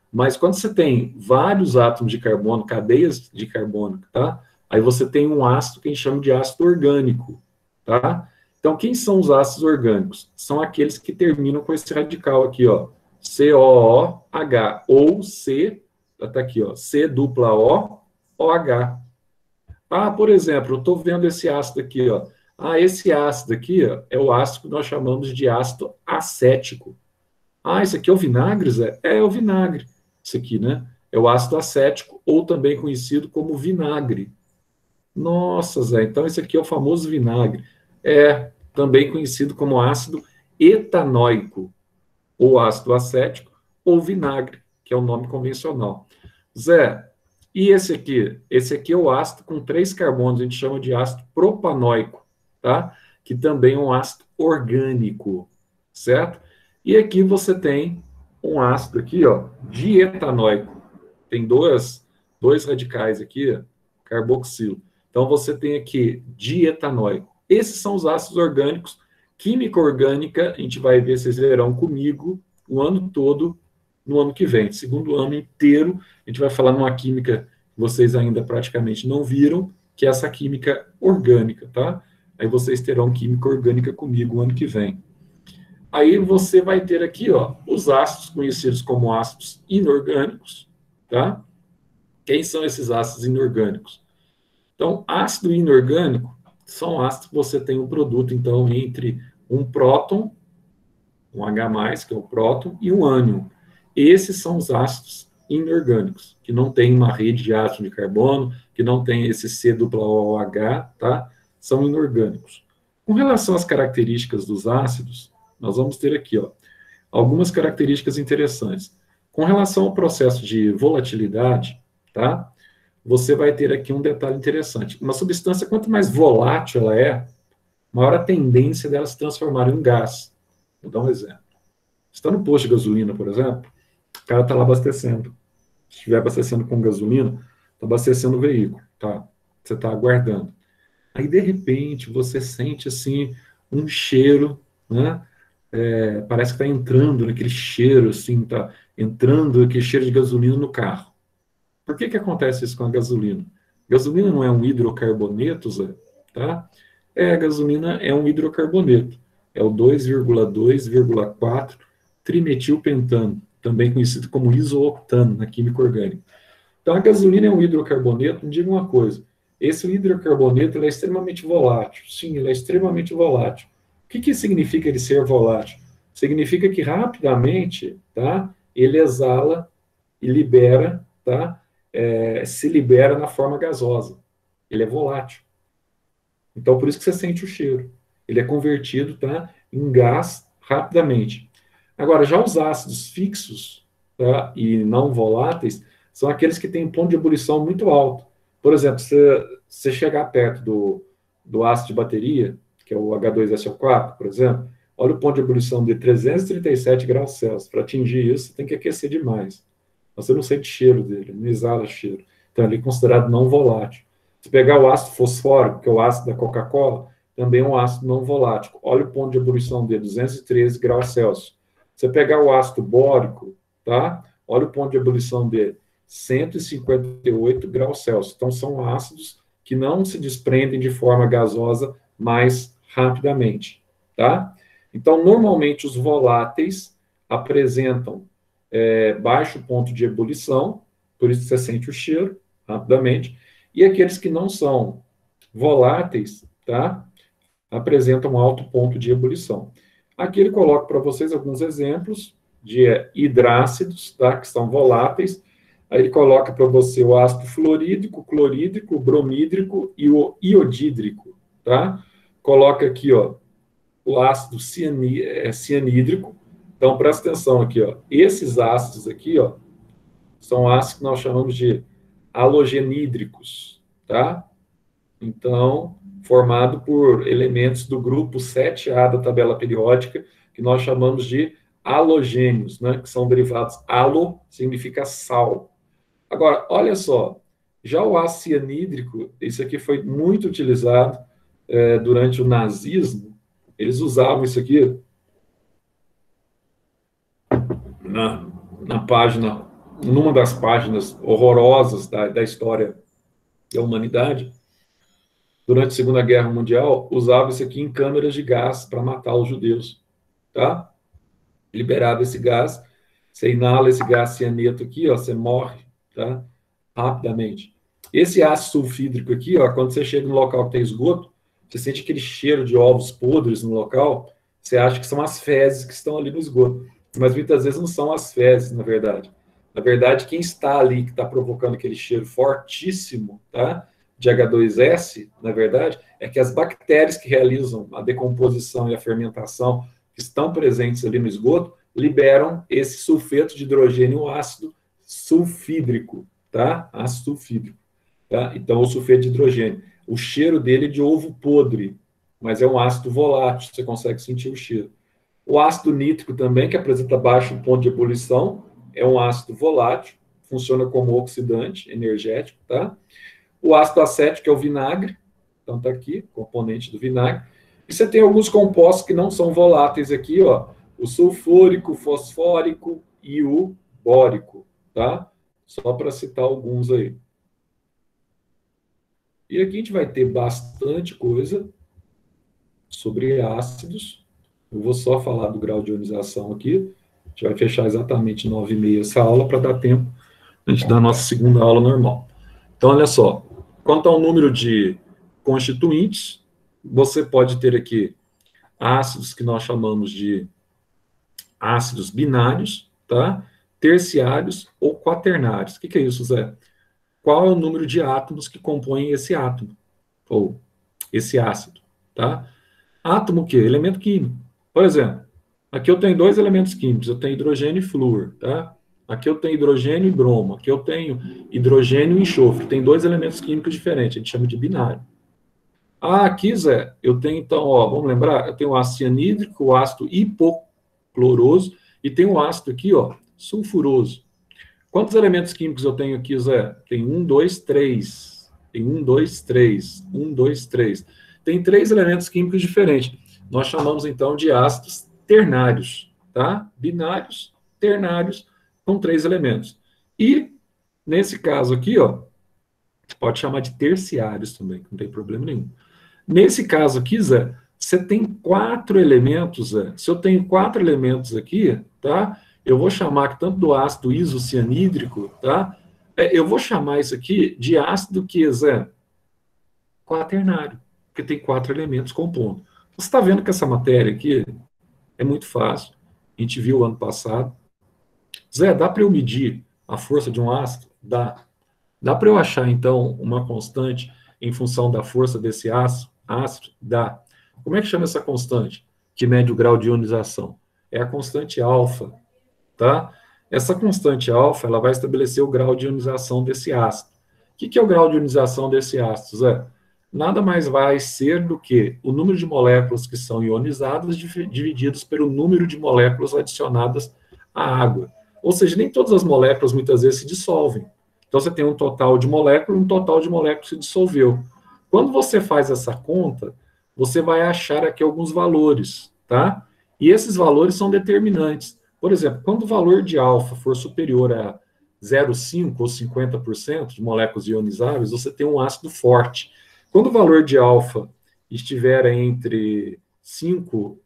Mas quando você tem vários átomos de carbono, cadeias de carbono, tá? Aí você tem um ácido que a gente chama de ácido orgânico, tá? Então, quem são os ácidos orgânicos? São aqueles que terminam com esse radical aqui, ó, C O O H, ou C, tá aqui, ó, C dupla O, OH. Ah, por exemplo, eu estou vendo esse ácido aqui, ó. Ah, esse ácido aqui, ó, é o ácido que nós chamamos de ácido acético. Ah, esse aqui é o vinagre, Zé? É, é o vinagre. Isso aqui, né? É o ácido acético, ou também conhecido como vinagre. Nossa, Zé, então esse aqui é o famoso vinagre. É também conhecido como ácido etanóico, ou ácido acético, ou vinagre, que é o nome convencional. Zé, e esse aqui? Esse aqui é o ácido com três carbonos, a gente chama de ácido propanóico, tá? Que também é um ácido orgânico, certo? E aqui você tem um ácido aqui, ó, dietanóico. Tem dois, dois radicais aqui, carboxilo. Então você tem aqui dietanóico. Esses são os ácidos orgânicos. Química orgânica, a gente vai ver, vocês verão comigo o ano todo, no ano que vem. Segundo ano inteiro, a gente vai falar numa química que vocês ainda praticamente não viram, que é essa química orgânica, tá? Aí vocês terão química orgânica comigo o ano que vem. Aí você vai ter aqui, ó, os ácidos conhecidos como ácidos inorgânicos, tá? Quem são esses ácidos inorgânicos? Então, ácido inorgânico são ácidos que você tem um produto, então, entre um próton, um H+, que é o próton, e um ânion. Esses são os ácidos inorgânicos, que não tem uma rede de átomo de carbono, que não tem esse C dupla O H, tá? São inorgânicos. Com relação às características dos ácidos, nós vamos ter aqui, ó, algumas características interessantes. Com relação ao processo de volatilidade, tá? Você vai ter aqui um detalhe interessante. Uma substância, quanto mais volátil ela é, maior a tendência dela se transformar em um gás. Vou dar um exemplo. Você está no posto de gasolina, por exemplo, o cara está lá abastecendo. Se estiver abastecendo com gasolina, está abastecendo o veículo, tá? Você está aguardando. Aí, de repente, você sente, assim, um cheiro, né? É, parece que está entrando naquele cheiro, assim, está entrando aquele cheiro de gasolina no carro. Por que que acontece isso com a gasolina? Gasolina não é um hidrocarboneto, Zé, tá? É, a gasolina é um hidrocarboneto. É o dois vírgula dois vírgula quatro trimetilpentano, também conhecido como isooctano na química orgânica. Então, a gasolina é um hidrocarboneto. Me diga uma coisa, esse hidrocarboneto ele é extremamente volátil. Sim, ele é extremamente volátil. O que que significa ele ser volátil? Significa que rapidamente, tá, ele exala e libera, tá, é, se libera na forma gasosa. Ele é volátil. Então, por isso que você sente o cheiro. Ele é convertido, tá, em gás rapidamente. Agora, já os ácidos fixos, tá, e não voláteis são aqueles que têm um ponto de ebulição muito alto. Por exemplo, se você chegar perto do, do ácido de bateria, que é o H dois S O quatro, por exemplo, olha o ponto de ebulição de trezentos e trinta e sete graus Celsius. Para atingir isso, você tem que aquecer demais. Você não sente cheiro dele, não exala cheiro. Então, ele é considerado não volátil. Se pegar o ácido fosfórico, que é o ácido da Coca-Cola, também é um ácido não volátil. Olha o ponto de ebulição dele, duzentos e treze graus Celsius. Se você pegar o ácido bórico, tá? Olha o ponto de ebulição dele, cento e cinquenta e oito graus Celsius. Então, são ácidos que não se desprendem de forma gasosa mais rapidamente, tá? Então, normalmente, os voláteis apresentam é, baixo ponto de ebulição, por isso você sente o cheiro rapidamente, e aqueles que não são voláteis, tá? Apresentam alto ponto de ebulição. Aqui ele coloca para vocês alguns exemplos de hidrácidos, tá? Que são voláteis. Aí ele coloca para você o ácido fluorídrico, clorídrico, bromídrico e o iodídrico, tá? Coloca aqui, ó, o ácido ciani, é, cianídrico. Então, presta atenção aqui, ó. Esses ácidos aqui, ó, são ácidos que nós chamamos de halogenídricos, tá? Então, formado por elementos do grupo sete A da tabela periódica, que nós chamamos de halogênios, né? Que são derivados. Halo significa sal. Agora, olha só, já o ácido cianídrico, isso aqui foi muito utilizado é, durante o nazismo. Eles usavam isso aqui na, na página numa das páginas horrorosas da, da história da humanidade, durante a Segunda Guerra Mundial, usava isso aqui em câmeras de gás para matar os judeus, tá? Liberava esse gás, você inala esse gás cianeto aqui, ó, você morre, tá? Rapidamente. Esse ácido sulfídrico aqui, ó, quando você chega no local que tem esgoto, você sente aquele cheiro de ovos podres no local, você acha que são as fezes que estão ali no esgoto. Mas muitas vezes não são as fezes, na verdade. Na verdade, quem está ali, que está provocando aquele cheiro fortíssimo, tá? De agá dois esse, na verdade, é que as bactérias que realizam a decomposição e a fermentação, que estão presentes ali no esgoto, liberam esse sulfeto de hidrogênio ácido sulfídrico, tá? Ácido sulfídrico, tá? Então, o sulfeto de hidrogênio. O cheiro dele é de ovo podre, mas é um ácido volátil, você consegue sentir o cheiro. O ácido nítrico também, que apresenta baixo ponto de ebulição, é um ácido volátil, funciona como oxidante energético, tá? O ácido acético é o vinagre, então tá aqui, componente do vinagre. E você tem alguns compostos que não são voláteis aqui, ó, o sulfúrico, o fosfórico e o bórico, tá? Só para citar alguns aí. E aqui a gente vai ter bastante coisa sobre ácidos. Eu vou só falar do grau de ionização aqui. A gente vai fechar exatamente nove e meia essa aula para dar tempo a gente dar a nossa segunda aula normal. Então, olha só. Quanto ao número de constituintes, você pode ter aqui ácidos que nós chamamos de ácidos binários, tá? Terciários ou quaternários. O que, que é isso, Zé? Qual é o número de átomos que compõem esse átomo, ou esse ácido, tá? Átomo o quê? Elemento químico. Por exemplo, aqui eu tenho dois elementos químicos, eu tenho hidrogênio e flúor, tá? Aqui eu tenho hidrogênio e bromo, aqui eu tenho hidrogênio e enxofre, tem dois elementos químicos diferentes, a gente chama de binário. Ah, aqui, Zé, eu tenho então, ó, vamos lembrar, eu tenho o ácido cianídrico, o ácido hipocloroso, e tem o ácido aqui, ó, sulfuroso. Quantos elementos químicos eu tenho aqui, Zé? Tem um, dois, três. Tem um, dois, três. Um, dois, três. Tem três elementos químicos diferentes. Nós chamamos, então, de ácidos ternários, tá? Binários, ternários, com três elementos. E, nesse caso aqui, ó, pode chamar de terciários também, não tem problema nenhum. Nesse caso aqui, Zé, você tem quatro elementos, Zé. Se eu tenho quatro elementos aqui, tá? Eu vou chamar aqui tanto do ácido isocianídrico, tá? É, eu vou chamar isso aqui de ácido que, Zé? Quaternário, porque tem quatro elementos compondo. Você está vendo que essa matéria aqui é muito fácil. A gente viu ano passado. Zé, dá para eu medir a força de um ácido? Dá. Dá para eu achar, então, uma constante em função da força desse ácido? Ácido? Dá. Como é que chama essa constante que mede o grau de ionização? É a constante alfa, tá? Essa constante alfa, ela vai estabelecer o grau de ionização desse ácido. O que, que é o grau de ionização desse ácido, Zé? Nada mais vai ser do que o número de moléculas que são ionizadas divididos pelo número de moléculas adicionadas à água. Ou seja, nem todas as moléculas muitas vezes se dissolvem. Então, você tem um total de moléculas, um total de moléculas se dissolveu. Quando você faz essa conta, você vai achar aqui alguns valores, tá? E esses valores são determinantes. Por exemplo, quando o valor de alfa for superior a zero vírgula cinco ou cinquenta por cento de moléculas ionizáveis, você tem um ácido forte. Quando o valor de alfa estiver entre cinco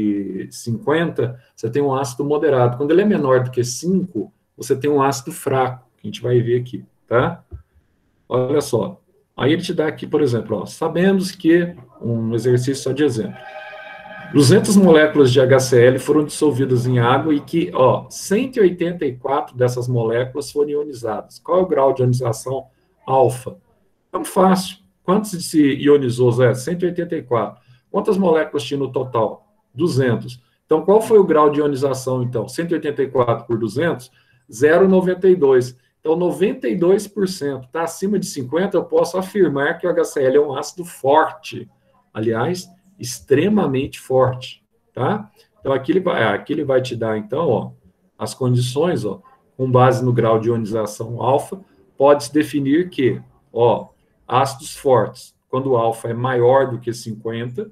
e cinquenta, você tem um ácido moderado. Quando ele é menor do que cinco, você tem um ácido fraco, que a gente vai ver aqui, tá? Olha só. Aí ele te dá aqui, por exemplo, ó, sabemos que, um exercício só de exemplo, duzentas moléculas de H C L foram dissolvidas em água e que, ó, cento e oitenta e quatro dessas moléculas foram ionizadas. Qual é o grau de ionização alfa? É muito fácil. Quantos se ionizou, Zé? cento e oitenta e quatro. Quantas moléculas tinha no total? duzentas. Então, qual foi o grau de ionização, então? cento e oitenta e quatro por duzentos? zero vírgula noventa e dois. Então, noventa e dois por cento. Está acima de cinquenta, eu posso afirmar que o H C L é um ácido forte. Aliás, extremamente forte, tá? Então, aqui ele vai, aqui ele vai te dar, então, ó, as condições, ó, com base no grau de ionização alfa, pode-se definir que, ó, ácidos fortes, quando o alfa é maior do que cinquenta,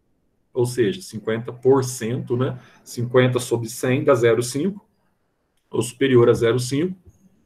ou seja, cinquenta por cento, né? cinquenta sobre cem dá zero vírgula cinco, ou superior a zero vírgula cinco.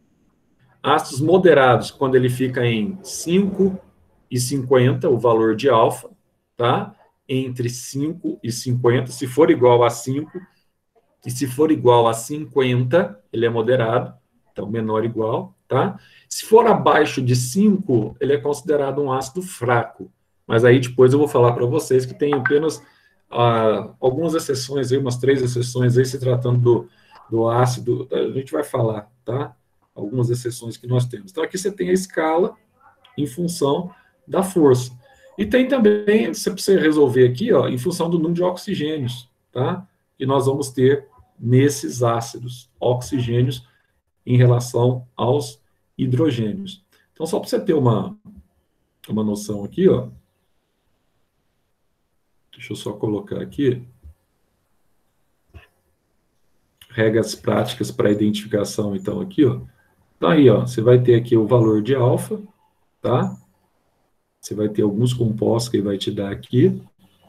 Ácidos moderados, quando ele fica em cinco e cinquenta, o valor de alfa, tá? Entre cinco e cinquenta, se for igual a cinco, e se for igual a cinquenta, ele é moderado, então menor ou igual, tá? Se for abaixo de cinco, ele é considerado um ácido fraco. Mas aí depois eu vou falar para vocês que tem apenas ah, algumas exceções aí, umas três exceções aí, se tratando do, do ácido, a gente vai falar, tá? Algumas exceções que nós temos. Então aqui você tem a escala em função da força. E tem também, você precisa resolver aqui, ó, em função do número de oxigênios, tá? Que nós vamos ter nesses ácidos, oxigênios em relação aos hidrogênios. Então, só para você ter uma, uma noção aqui, ó, deixa eu só colocar aqui, regras práticas para identificação, então, aqui, ó. Então, aí, ó, você vai ter aqui o valor de alfa, tá? Você vai ter alguns compostos que ele vai te dar aqui.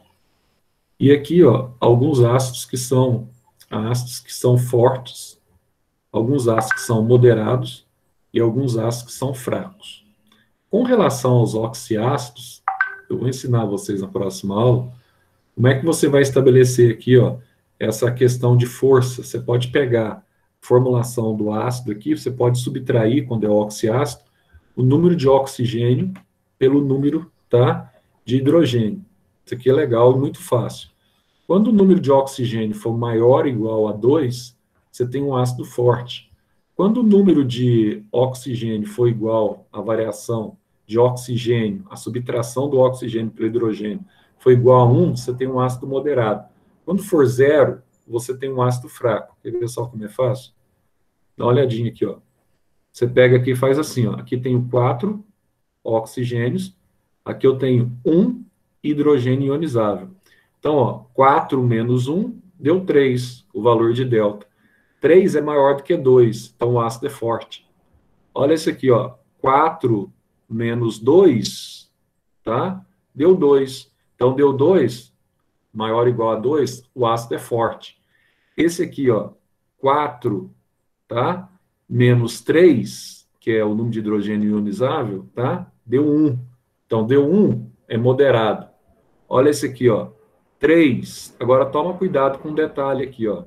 E aqui, ó, alguns ácidos que são ácidos que são fortes, alguns ácidos que são moderados e alguns ácidos que são fracos. Com relação aos oxiácidos, eu vou ensinar vocês na próxima aula como é que você vai estabelecer aqui, ó, essa questão de força. Você pode pegar a formulação do ácido aqui, você pode subtrair, quando é oxiácido, o número de oxigênio pelo número, tá, de hidrogênio. Isso aqui é legal e muito fácil. Quando o número de oxigênio for maior ou igual a dois, você tem um ácido forte. Quando o número de oxigênio for igual à variação de oxigênio, a subtração do oxigênio pelo hidrogênio, for igual a um, você tem um ácido moderado. Quando for zero, você tem um ácido fraco. Quer ver só como é fácil? Dá uma olhadinha aqui, ó. Você pega aqui e faz assim, ó. Aqui tenho quatro oxigênios, aqui eu tenho um hidrogênio ionizável. Então, ó, quatro menos um deu três, o valor de delta. três é maior do que dois, então o ácido é forte. Olha esse aqui, ó, quatro menos dois, tá? Deu dois. Então, deu dois, maior ou igual a dois, o ácido é forte. Esse aqui, ó, quatro, tá? Menos três, que é o número de hidrogênio ionizável, tá? Deu um. Então, deu um, é moderado. Olha esse aqui, ó, três. Agora, toma cuidado com um detalhe aqui, ó.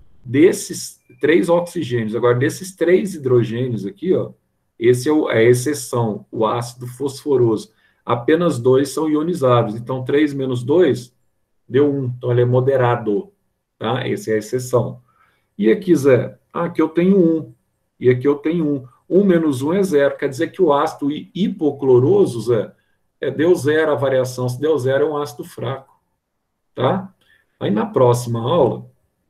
Desses três oxigênios, agora, desses três hidrogênios aqui, ó, esse é, o, é a exceção, o ácido fosforoso. Apenas dois são ionizáveis. Então, três menos dois deu um. Então, ele é moderado, tá? Essa é a exceção. E aqui, Zé? Ah, aqui eu tenho um. E aqui eu tenho um. um menos um é zero. Quer dizer que o ácido hipocloroso, Zé, é, deu zero a variação. Se deu zero, é um ácido fraco. Tá? Aí, na próxima aula,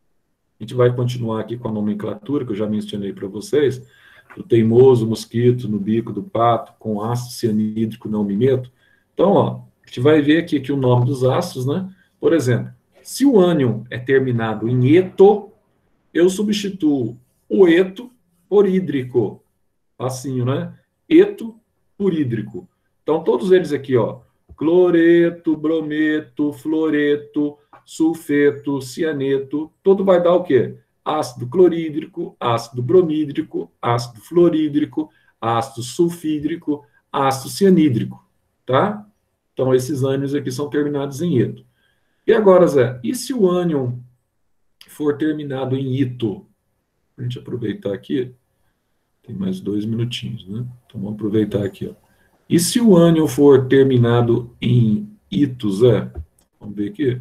a gente vai continuar aqui com a nomenclatura, que eu já mencionei para vocês, do teimoso mosquito no bico do pato, com ácido cianídrico não mimeto. Então, ó, a gente vai ver aqui, aqui o nome dos ácidos, né? Por exemplo, se o ânion é terminado em eto, eu substituo o eto por hídrico. Facinho, né? Eto por hídrico. Então, todos eles aqui, ó, cloreto, brometo, fluoreto, sulfeto, cianeto, todo vai dar o quê? Ácido clorídrico, ácido bromídrico, ácido fluorídrico, ácido sulfídrico, ácido cianídrico, tá? Então, esses ânions aqui são terminados em eto. E agora, Zé, e se o ânion for terminado em ito? A gente aproveitar aqui, tem mais dois minutinhos, né? Então, vamos aproveitar aqui, ó. E se o ânion for terminado em ito, Zé? Vamos ver aqui.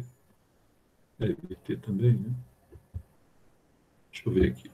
Deve ter também, né? Deixa eu ver aqui.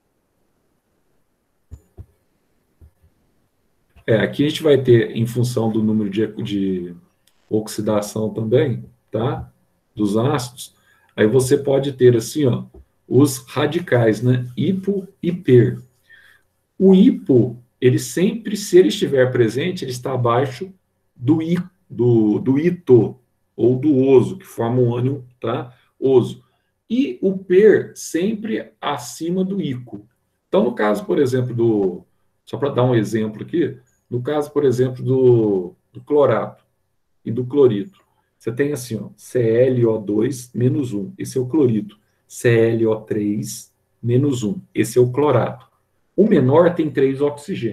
É, aqui a gente vai ter, em função do número de, de oxidação também, tá? Dos ácidos. Aí você pode ter, assim, ó, os radicais, né? Hipo e per. O hipo, ele sempre, se ele estiver presente, ele está abaixo do, I, do, do ito, ou do oso, que forma um ânion, tá? Oso. E o per sempre acima do ico. Então, no caso, por exemplo, do... Só para dar um exemplo aqui, no caso, por exemplo, do, do clorato e do clorito, você tem assim, ó, C L O dois menos um, esse é o clorito. C L O três menos um, esse é o clorato. O menor tem três oxigênios.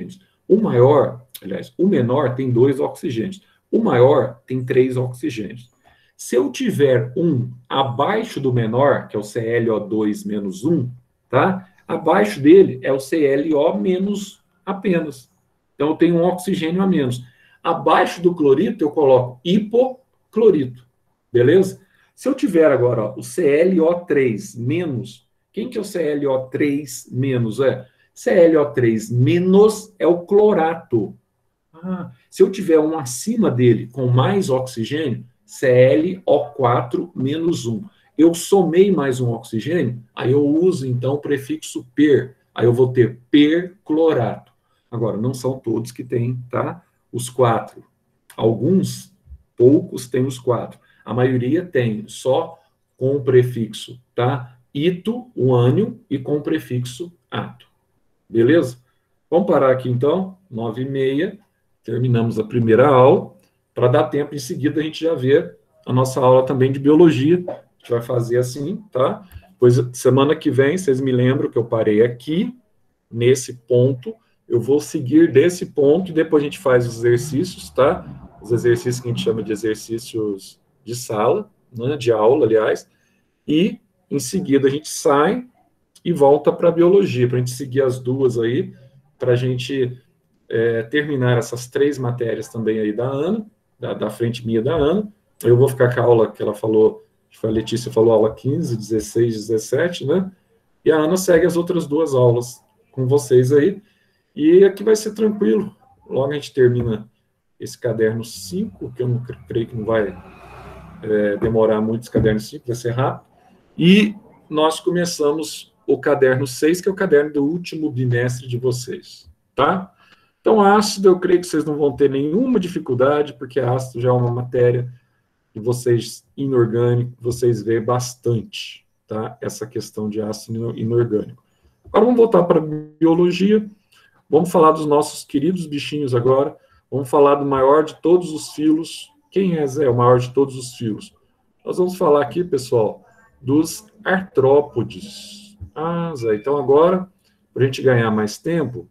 O maior, aliás, o menor tem dois oxigênios. O maior tem três oxigênios. Se eu tiver um abaixo do menor, que é o C L O dois menos um, tá? Abaixo dele é o C L O menos apenas. Então, eu tenho um oxigênio a menos. Abaixo do clorito, eu coloco hipoclorito. Beleza? Se eu tiver agora ó, o C L O três menos, quem que é o C L O três menos? É, C L O três menos é o clorato. Ah, se eu tiver um acima dele com mais oxigênio, C L O quatro menos um. Eu somei mais um oxigênio, aí eu uso então o prefixo per. Aí eu vou ter perclorato. Agora, não são todos que têm, tá? Os quatro. Alguns, poucos, têm os quatro. A maioria tem só com o prefixo, tá? Ito, o ânion, e com o prefixo ato. Beleza? Vamos parar aqui então, nove e meia. Terminamos a primeira aula. Para dar tempo, em seguida, a gente já vê a nossa aula também de biologia. A gente vai fazer assim, tá? Pois semana que vem, vocês me lembram que eu parei aqui, nesse ponto. Eu vou seguir desse ponto e depois a gente faz os exercícios, tá? Os exercícios que a gente chama de exercícios de sala, né? De aula, aliás. E, em seguida, a gente sai e volta para a biologia, para a gente seguir as duas aí, para a gente é, terminar essas três matérias também aí da Ana, da, da frente minha da Ana. Eu vou ficar com a aula que ela falou, que a Letícia falou, aula quinze, dezesseis, dezessete, né? E a Ana segue as outras duas aulas com vocês aí. E aqui vai ser tranquilo. Logo a gente termina esse caderno cinco, que eu não creio que não vai é, demorar muito, esse caderno cinco, vai ser rápido. E nós começamos o caderno seis, que é o caderno do último bimestre de vocês, tá? Então, ácido, eu creio que vocês não vão ter nenhuma dificuldade, porque ácido já é uma matéria que vocês, inorgânico, vocês veem bastante, tá? Essa questão de ácido inorgânico. Agora vamos voltar para a biologia. Vamos falar dos nossos queridos bichinhos agora. Vamos falar do maior de todos os filos. Quem é, Zé, o maior de todos os filos? Nós vamos falar aqui, pessoal, dos artrópodes. Ah, Zé, então agora, para a gente ganhar mais tempo,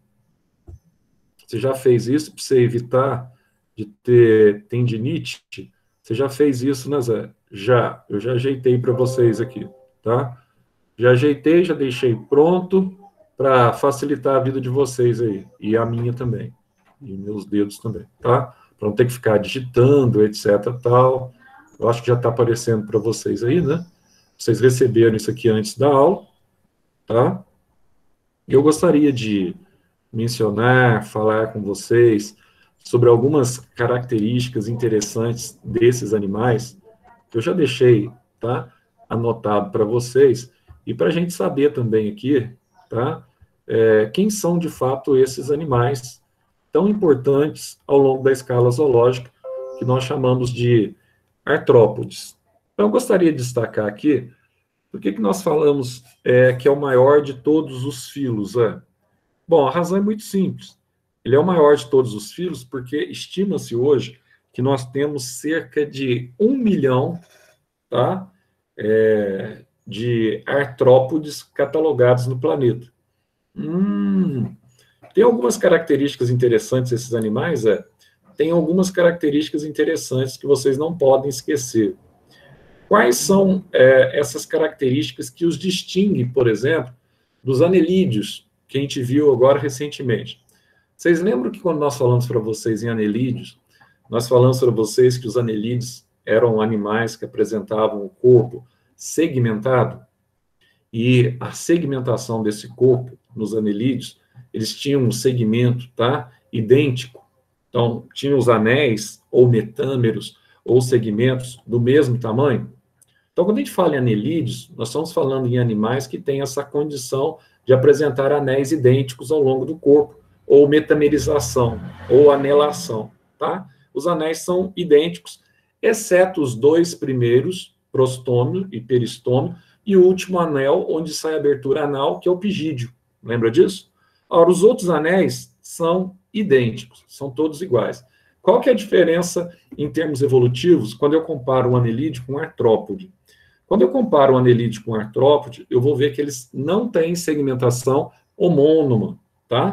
você já fez isso para você evitar de ter tendinite? Você já fez isso, né, Zé? Já. Eu já ajeitei para vocês aqui, tá? Já ajeitei, já deixei pronto para facilitar a vida de vocês aí, e a minha também, e meus dedos também, tá? Para não ter que ficar digitando, etc, tal. Eu acho que já está aparecendo para vocês aí, né? Vocês receberam isso aqui antes da aula, tá? Eu gostaria de mencionar, falar com vocês sobre algumas características interessantes desses animais, que eu já deixei, tá? Anotado para vocês, e para a gente saber também aqui, tá? É, quem são, de fato, esses animais tão importantes ao longo da escala zoológica, que nós chamamos de artrópodes. Então, eu gostaria de destacar aqui, por que que nós falamos é, que é o maior de todos os filos? É? Bom, a razão é muito simples. Ele é o maior de todos os filos porque estima-se hoje que nós temos cerca de um milhão, tá? É, de artrópodes catalogados no planeta. Hum, tem algumas características interessantes esses animais, é? Tem algumas características interessantes que vocês não podem esquecer. Quais são é, essas características que os distinguem, por exemplo, dos anelídeos, que a gente viu agora recentemente? Vocês lembram que quando nós falamos para vocês em anelídeos, nós falamos para vocês que os anelídeos eram animais que apresentavam o corpo segmentado? E a segmentação desse corpo nos anelídeos, eles tinham um segmento, tá, idêntico. Então, tinham os anéis, ou metâmeros, ou segmentos do mesmo tamanho. Então, quando a gente fala em anelídeos, nós estamos falando em animais que têm essa condição de apresentar anéis idênticos ao longo do corpo, ou metamerização, ou anelação, tá? Os anéis são idênticos, exceto os dois primeiros, prostômio e peristômio, e o último anel, onde sai a abertura anal, que é o pigídeo. Lembra disso? Ora, os outros anéis são idênticos, são todos iguais. Qual que é a diferença em termos evolutivos quando eu comparo um anelídeo com um artrópode? Quando eu comparo um anelídeo com um artrópode, eu vou ver que eles não têm segmentação homônoma, tá?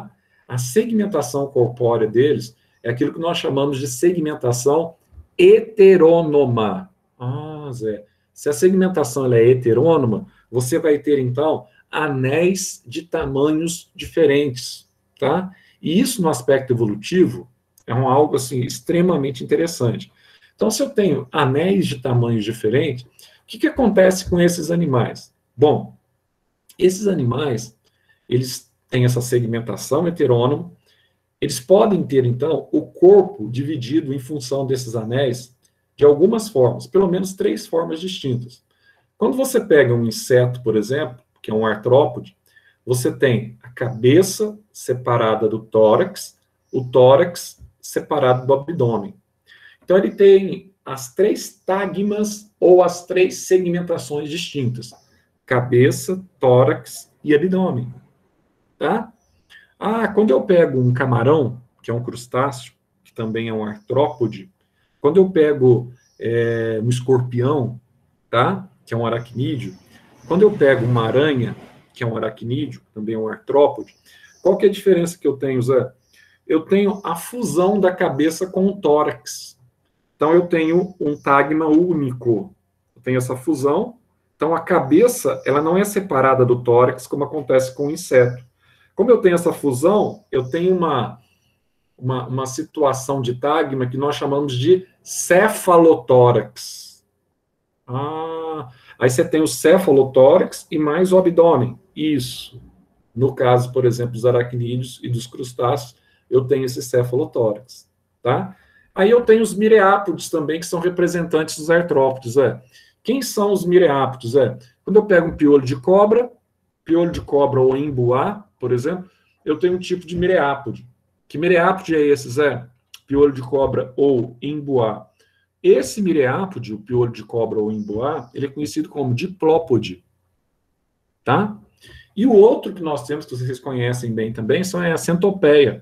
A segmentação corpórea deles é aquilo que nós chamamos de segmentação heterônoma. Ah, Zé, se a segmentação ela é heterônoma, você vai ter, então, anéis de tamanhos diferentes, tá? E isso, no aspecto evolutivo, é um algo, assim, extremamente interessante. Então, se eu tenho anéis de tamanhos diferentes, o que, que acontece com esses animais? Bom, esses animais, eles têm essa segmentação heterônoma, eles podem ter, então, o corpo dividido em função desses anéis de algumas formas, pelo menos três formas distintas. Quando você pega um inseto, por exemplo, que é um artrópode, você tem a cabeça separada do tórax, o tórax separado do abdômen. Então, ele tem as três tagmas ou as três segmentações distintas: cabeça, tórax e abdômen. Tá? Ah, quando eu pego um camarão, que é um crustáceo, que também é um artrópode, quando eu pego é, um escorpião, tá? Que é um aracnídeo, quando eu pego uma aranha, que é um aracnídeo, também é um artrópode, qual que é a diferença que eu tenho, Zé? Eu tenho a fusão da cabeça com o tórax. Então, eu tenho um tagma único. Eu tenho essa fusão. Então, a cabeça, ela não é separada do tórax, como acontece com o inseto. Como eu tenho essa fusão, eu tenho uma, uma, uma situação de tagma que nós chamamos de cefalotórax. Ah, aí você tem o cefalotórax e mais o abdômen. Isso. No caso, por exemplo, dos aracnídeos e dos crustáceos, eu tenho esse cefalotórax, tá? Aí eu tenho os mireápodes também, que são representantes dos artrópodes, é. Quem são os mireápodes, é? Quando eu pego um piolho de cobra, piolho de cobra ou embuá, por exemplo, eu tenho um tipo de mireápode. Que mireápode é esse, Zé? Piolho de cobra ou embuá. Esse mireápode, o piolho de cobra ou embuá, ele é conhecido como diplópode, tá? E o outro que nós temos, que vocês conhecem bem também, são a centopeia,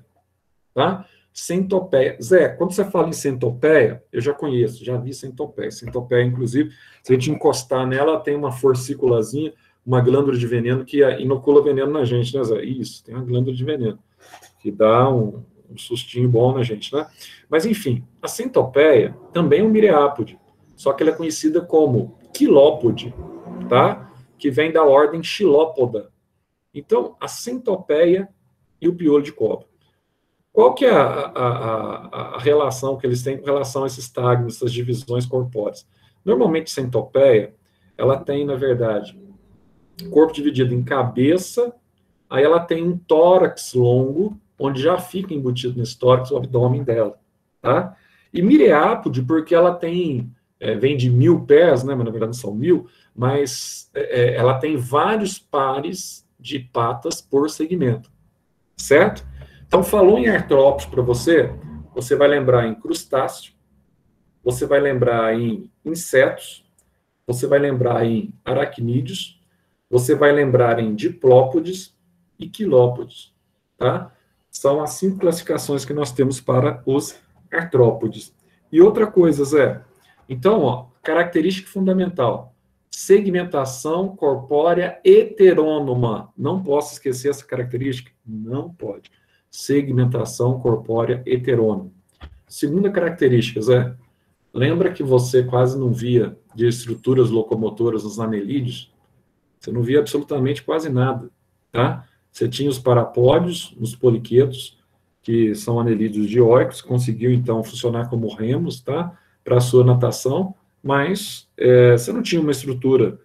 tá? Centopeia. Zé, quando você fala em centopeia, eu já conheço, já vi centopeia. Centopeia, inclusive, se a gente encostar nela, ela tem uma forcículazinha, uma glândula de veneno que inocula veneno na gente, né, Zé? Isso, tem uma glândula de veneno, que dá um, um sustinho bom na gente, né? Mas, enfim, a centopeia também é um mireápode, só que ela é conhecida como quilópode, tá? Que vem da ordem xilópoda. Então, a centopeia e o piolho de cobra. Qual que é a, a, a, a relação que eles têm com relação a esses tagmas, essas divisões corpóreas? Normalmente, centopeia, ela tem, na verdade, corpo dividido em cabeça, aí ela tem um tórax longo, onde já fica embutido nesse tórax o abdômen dela, tá? E mireápode, porque ela tem, é, vem de mil pés, né, mas na verdade são mil, mas é, ela tem vários pares de patas por segmento, certo? Então, falou em artrópodes para você, você vai lembrar em crustáceo, você vai lembrar em insetos, você vai lembrar em aracnídeos, você vai lembrar em diplópodes e quilópodes, tá? São as cinco classificações que nós temos para os artrópodes. E outra coisa, Zé, então, ó, característica fundamental, segmentação corpórea heterônoma. Não posso esquecer essa característica? Não pode. Segmentação corpórea heterônoma. Segunda característica, Zé, lembra que você quase não via de estruturas locomotoras nos anelídeos? Você não via absolutamente quase nada, tá? Você tinha os parapódios, os poliquetos, que são anelídeos dioicos, conseguiu, então, funcionar como remos, tá? Para a sua natação, mas é, você não tinha uma estrutura,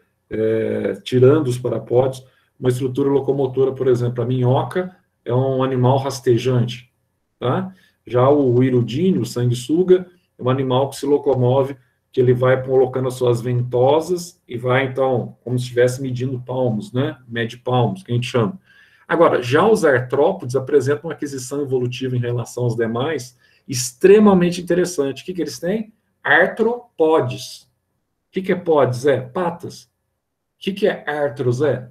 é, tirando os parapódios, uma estrutura locomotora, por exemplo, a minhoca é um animal rastejante, tá? Já o irudíneo, o sanguessuga, é um animal que se locomove, que ele vai colocando as suas ventosas e vai, então, como se estivesse medindo palmos, né? Mede palmos, que a gente chama. Agora, já os artrópodes apresentam uma aquisição evolutiva em relação aos demais extremamente interessante. O que, que eles têm? Artrópodes. O que, que é podes? É patas. O que, que é artros? É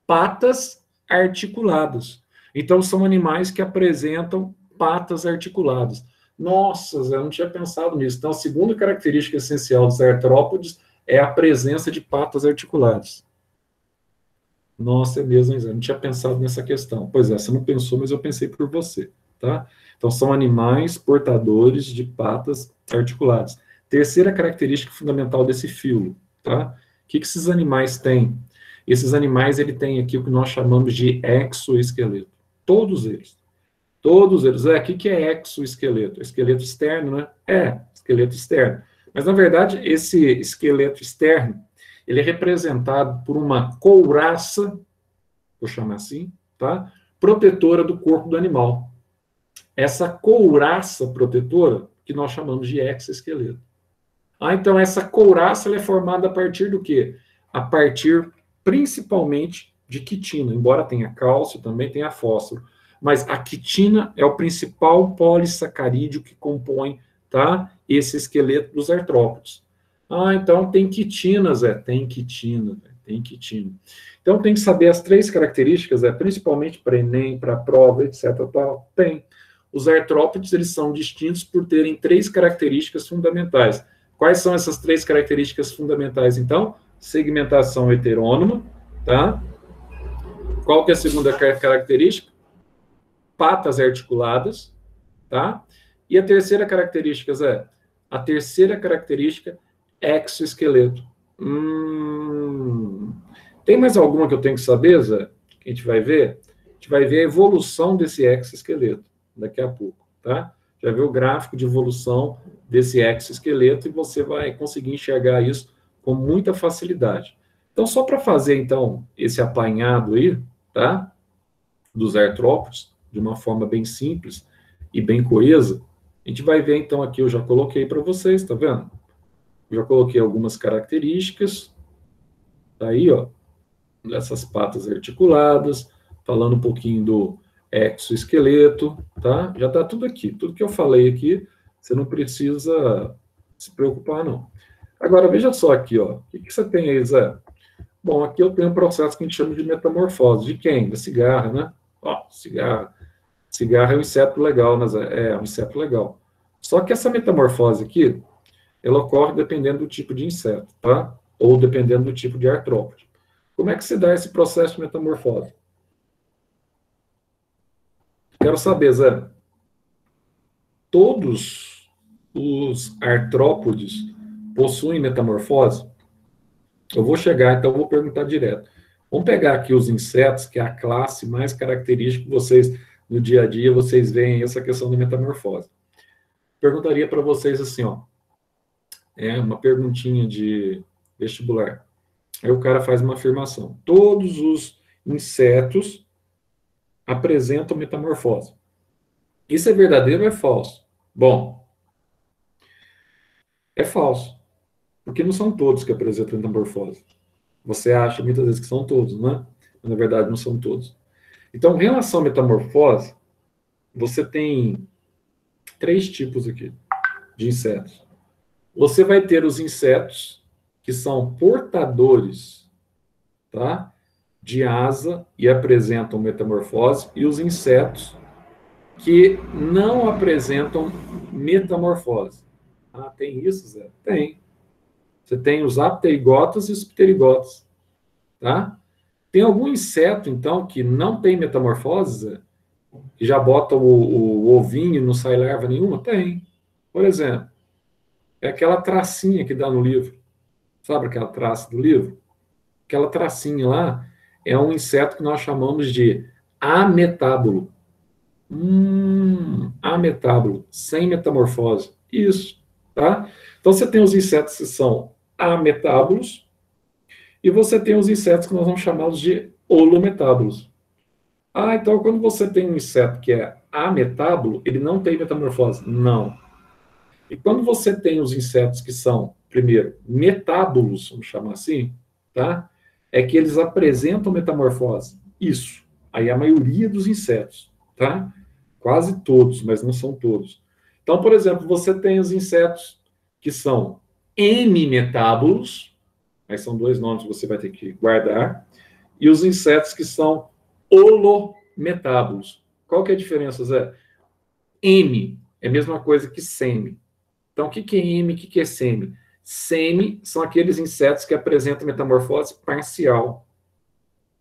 patas articuladas. Então, são animais que apresentam patas articuladas. Nossa, eu não tinha pensado nisso. Então, a segunda característica essencial dos artrópodes é a presença de patas articuladas. Nossa, é mesmo, hein, Zé? Não tinha pensado nessa questão. Pois é, você não pensou, mas eu pensei por você, tá? Então, são animais portadores de patas articuladas. Terceira característica fundamental desse filo, tá? O que que esses animais têm? Esses animais, ele tem aqui o que nós chamamos de exoesqueleto. Todos eles. Todos eles. É, o que que é exoesqueleto? Esqueleto externo, né? É, esqueleto externo. Mas, na verdade, esse esqueleto externo, ele é representado por uma couraça, vou chamar assim, tá? Protetora do corpo do animal. Essa couraça protetora, que nós chamamos de exoesqueleto. Ah, então essa couraça ela é formada a partir do quê? A partir, principalmente, de quitina, embora tenha cálcio, também tenha fósforo. Mas a quitina é o principal polissacarídeo que compõe, tá, esse esqueleto dos artrópodes. Ah, então tem quitina, Zé, tem quitina, tem quitina. Então tem que saber as três características, é, principalmente para Enem, para prova, etc. Tal. Tem. Os artrópodes, eles são distintos por terem três características fundamentais. Quais são essas três características fundamentais, então? Segmentação heterônoma, tá? Qual que é a segunda característica? Patas articuladas, tá? E a terceira característica, Zé? A terceira característica, exoesqueleto. Hum... Tem mais alguma que eu tenho que saber, Zé? Que a gente vai ver? A gente vai ver a evolução desse exoesqueleto daqui a pouco, tá? Já viu o gráfico de evolução desse exoesqueleto e você vai conseguir enxergar isso com muita facilidade. Então, só para fazer, então, esse apanhado aí, tá? Dos artrópodes, de uma forma bem simples e bem coesa, a gente vai ver, então, aqui, eu já coloquei para vocês, tá vendo? Eu já coloquei algumas características, tá aí, ó, dessas patas articuladas, falando um pouquinho do exoesqueleto, tá? Já tá tudo aqui, tudo que eu falei aqui, você não precisa se preocupar, não. Agora, veja só aqui, ó, o que, que você tem aí, Zé? Bom, aqui eu tenho um processo que a gente chama de metamorfose. De quem? Da cigarra, né? Ó, cigarra. Cigarra é um inseto legal, né, Zé? É, um inseto legal. Só que essa metamorfose aqui, ela ocorre dependendo do tipo de inseto, tá? Ou dependendo do tipo de artrópode. Como é que se dá esse processo de metamorfose? Quero saber, Zé. Todos os artrópodes possuem metamorfose? Eu vou chegar, então eu vou perguntar direto. Vamos pegar aqui os insetos, que é a classe mais característica que vocês, no dia a dia, vocês veem essa questão da metamorfose. Perguntaria para vocês assim, ó, é uma perguntinha de vestibular. Aí o cara faz uma afirmação. Todos os insetos apresentam metamorfose. Isso é verdadeiro ou é falso? Bom, é falso, porque não são todos que apresentam metamorfose. Você acha muitas vezes que são todos, né? Mas, na verdade, não são todos. Então, em relação à metamorfose, você tem três tipos aqui de insetos. Você vai ter os insetos que são portadores, tá, de asa e apresentam metamorfose, e os insetos que não apresentam metamorfose. Ah, tem isso, Zé? Tem. Você tem os apterigotas e os pterigotas, tá? Tem algum inseto, então, que não tem metamorfose, Zé? Que já bota o, o, o ovinho e não sai larva nenhuma? Tem. Por exemplo, é aquela tracinha que dá no livro. Sabe aquela traça do livro? Aquela tracinha lá é um inseto que nós chamamos de ametábulo. Hum, ametábulo, sem metamorfose. Isso, tá? Então você tem os insetos que são ametábulos e você tem os insetos que nós vamos chamar de holometábulos. Ah, então quando você tem um inseto que é ametábulo, ele não tem metamorfose? Não. E quando você tem os insetos que são, primeiro, metábulos, vamos chamar assim, tá? É que eles apresentam metamorfose. Isso. Aí a maioria dos insetos, tá? Quase todos, mas não são todos. Então, por exemplo, você tem os insetos que são hemimetábulos, aí são dois nomes que você vai ter que guardar, e os insetos que são holometábulos. Qual que é a diferença, Zé? Hemi é a mesma coisa que semi. Então, o que é hemi e o que é semi? Semi são aqueles insetos que apresentam metamorfose parcial.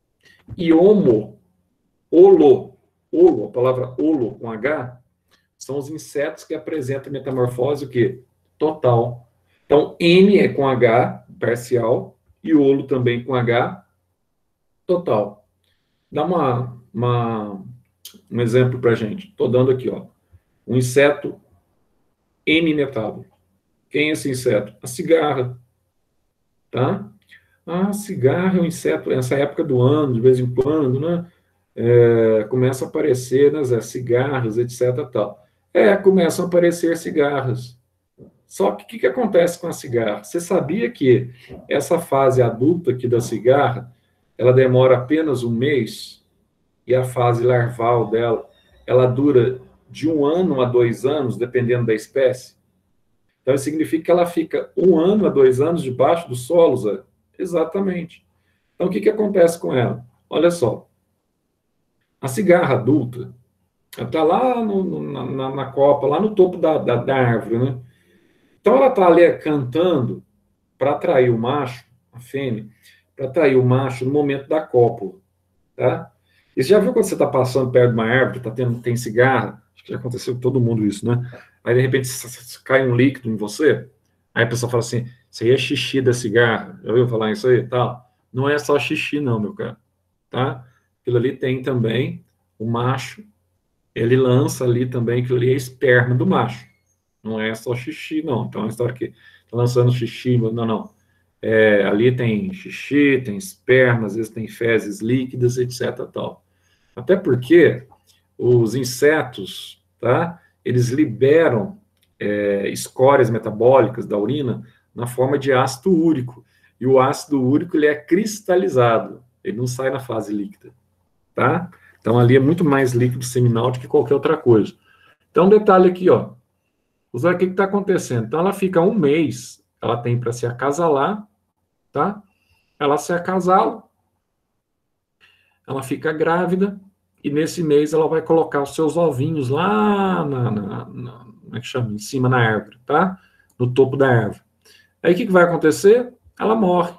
E homo, olo, olo, a palavra olo com H, são os insetos que apresentam metamorfose o quê? Total. Então, N é com H, parcial, e olo também com H, total. Dá uma, uma, um exemplo para a gente. Estou dando aqui, ó, um inseto N-metável. Quem é esse inseto? A cigarra. Tá? Ah, cigarra é um inseto, nessa época do ano, de vez em quando, né? É, começa a aparecer, né, Zé, cigarras, etc. Tal. É, começam a aparecer cigarras. Só que o que, que acontece com a cigarra? Você sabia que essa fase adulta aqui da cigarra, ela demora apenas um mês? E a fase larval dela, ela dura de um ano a dois anos, dependendo da espécie? Então, isso significa que ela fica um ano a dois anos debaixo do solo, Zé? Exatamente. Então, o que, que acontece com ela? Olha só, a cigarra adulta, ela está lá no, no, na, na copa, lá no topo da, da, da árvore, né? Então, ela está ali cantando para atrair o macho, a fêmea, para atrair o macho no momento da cópula, tá? E você já viu quando você está passando perto de uma árvore, tá tendo, tem cigarra? Acho que já aconteceu com todo mundo isso, né? Aí, de repente, cai um líquido em você, aí a pessoa fala assim, isso aí é xixi da cigarra. Já ouviu falar isso aí? Tal. Não é só xixi, não, meu cara. Tá? Aquilo ali tem também o macho, ele lança ali também, aquilo ali é esperma do macho. Não é só xixi, não. Então, a história que tá lançando xixi, não, não. É, ali tem xixi, tem esperma, às vezes tem fezes líquidas, etc. Tal. Até porque os insetos, tá? Eles liberam é, escórias metabólicas da urina na forma de ácido úrico. E o ácido úrico ele é cristalizado, ele não sai na fase líquida, tá? Então ali é muito mais líquido seminal do que qualquer outra coisa. Então, um detalhe aqui, ó. O que está acontecendo? Então, ela fica um mês, ela tem para se acasalar, tá? Ela se acasala, ela fica grávida, e nesse mês ela vai colocar os seus ovinhos lá na, na, na como é que chama? Em cima na árvore, tá? No topo da árvore. Aí o que, que vai acontecer? Ela morre.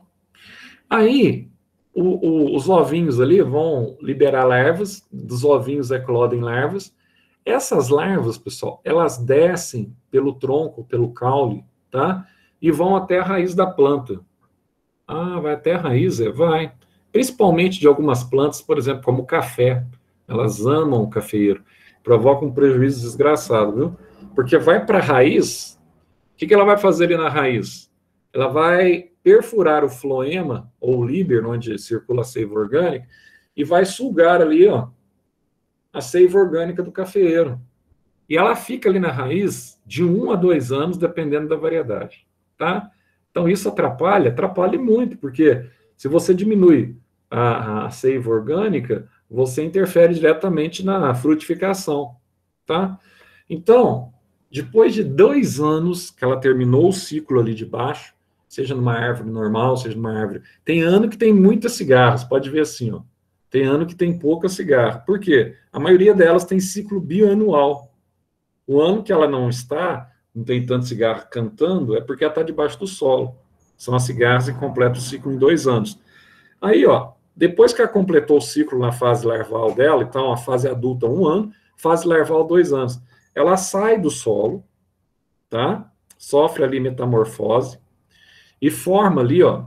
Aí o, o, os ovinhos ali vão liberar larvas, dos ovinhos eclodem larvas. Essas larvas, pessoal, elas descem pelo tronco, pelo caule, tá? E vão até a raiz da planta. Ah, vai até a raiz? É, vai. Principalmente de algumas plantas, por exemplo, como o café. Elas amam o cafeiro. Provoca um prejuízo desgraçado, viu? Porque vai para a raiz, o que, que ela vai fazer ali na raiz? Ela vai perfurar o floema, ou o líber, onde circula a seiva orgânica, e vai sugar ali, ó, a seiva orgânica do cafeeiro. E ela fica ali na raiz de um a dois anos, dependendo da variedade, tá? Então, isso atrapalha? Atrapalha muito, porque se você diminui a, a seiva orgânica, você interfere diretamente na frutificação, tá? Então, depois de dois anos que ela terminou o ciclo ali de baixo, seja numa árvore normal, seja numa árvore... Tem ano que tem muitas cigarras, pode ver assim, ó. Tem ano que tem pouca cigarra. Por quê? A maioria delas tem ciclo bianual. O ano que ela não está, não tem tanto cigarro cantando, é porque ela está debaixo do solo. São as cigarras que completam o ciclo em dois anos. Aí, ó, depois que ela completou o ciclo na fase larval dela, então a fase adulta um ano, fase larval dois anos, ela sai do solo, tá? Sofre ali metamorfose e forma ali, ó,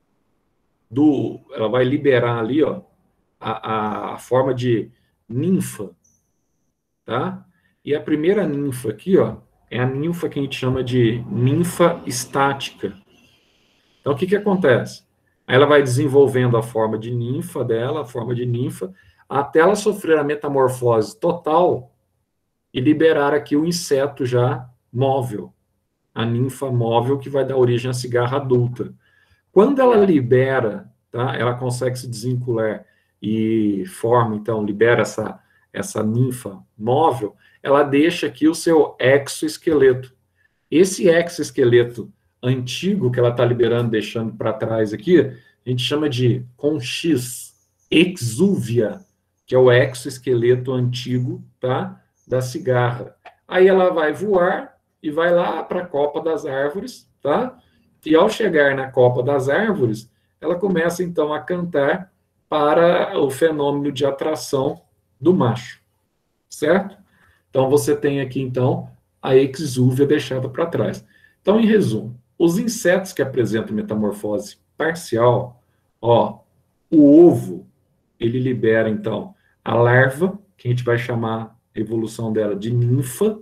do, ela vai liberar ali, ó, a, a, a forma de ninfa, tá? E a primeira ninfa aqui, ó, é a ninfa que a gente chama de ninfa estática. Então, o que que acontece? Aí ela vai desenvolvendo a forma de ninfa dela, a forma de ninfa, até ela sofrer a metamorfose total e liberar aqui o inseto já móvel, a ninfa móvel que vai dar origem à cigarra adulta. Quando ela libera, tá, ela consegue se desvincular e forma, então, libera essa, essa ninfa móvel, ela deixa aqui o seu exoesqueleto. Esse exoesqueleto antigo que ela está liberando, deixando para trás aqui, a gente chama de, com X, exúvia, que é o exoesqueleto antigo, tá, da cigarra. Aí ela vai voar e vai lá para a copa das árvores, tá? E ao chegar na copa das árvores, ela começa então a cantar para o fenômeno de atração do macho, certo? Então, você tem aqui, então, a exúvia deixada para trás. Então, em resumo, os insetos que apresentam metamorfose parcial, ó, o ovo, ele libera, então, a larva, que a gente vai chamar a evolução dela de ninfa,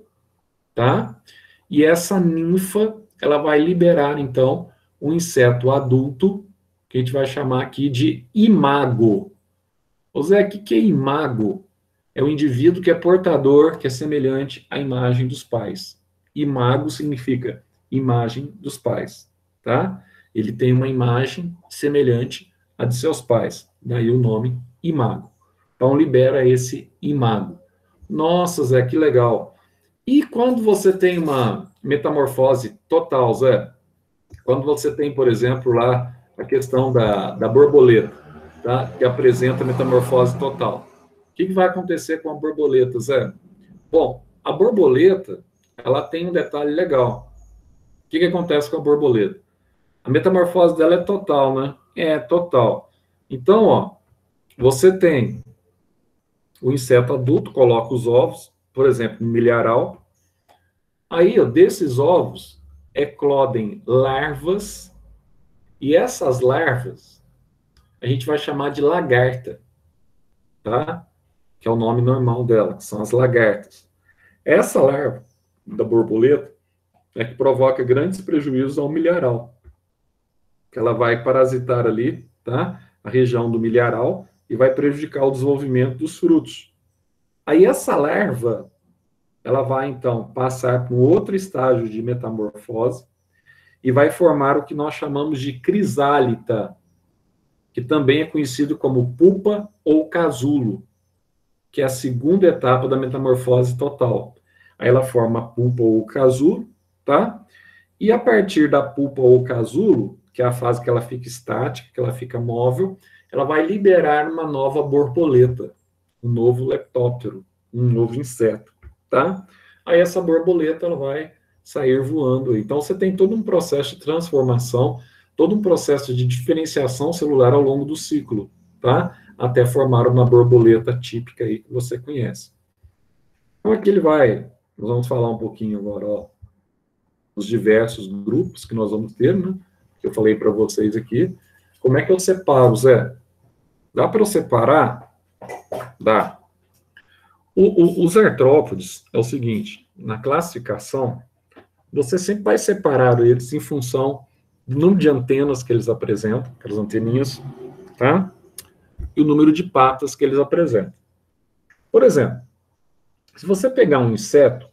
tá? E essa ninfa, ela vai liberar, então, um inseto adulto, que a gente vai chamar aqui de imago. Ô Zé, o que, que é imago? É o indivíduo que é portador, que é semelhante à imagem dos pais. Imago significa imagem dos pais, tá? Ele tem uma imagem semelhante à de seus pais, daí o nome imago. Então, libera esse imago. Nossa, Zé, que legal. E quando você tem uma metamorfose total, Zé? Quando você tem, por exemplo, lá a questão da, da borboleta, tá? Que apresenta metamorfose total. O que, que vai acontecer com a borboleta, Zé? Bom, a borboleta, ela tem um detalhe legal. O que, que acontece com a borboleta? A metamorfose dela é total, né? É, total. Então, ó, você tem o inseto adulto, coloca os ovos, por exemplo, no milharal. Aí, ó, desses ovos, eclodem larvas, e essas larvas a gente vai chamar de lagarta, tá? Que é o nome normal dela, que são as lagartas. Essa larva da borboleta é que provoca grandes prejuízos ao milharal, que ela vai parasitar ali, tá? A região do milharal e vai prejudicar o desenvolvimento dos frutos. Aí essa larva, ela vai então passar por outro estágio de metamorfose e vai formar o que nós chamamos de crisálita, que também é conhecido como pupa ou casulo, que é a segunda etapa da metamorfose total. Aí ela forma a pupa ou casulo, tá? E a partir da pupa ou casulo, que é a fase que ela fica estática, que ela fica móvel, ela vai liberar uma nova borboleta, um novo leptóptero, um novo inseto, tá? Aí essa borboleta, ela vai sair voando. Então, você tem todo um processo de transformação, todo um processo de diferenciação celular ao longo do ciclo, tá? Até formar uma borboleta típica aí que você conhece. Então, aqui ele vai, nós vamos falar um pouquinho agora, ó, dos diversos grupos que nós vamos ter, né? Que eu falei para vocês aqui. Como é que eu separo, Zé? Dá para eu separar? Dá. O, o, os artrópodes é o seguinte, na classificação, você sempre vai separar eles em função do número de antenas que eles apresentam, aquelas anteninhas, tá? E o número de patas que eles apresentam. Por exemplo, se você pegar um inseto,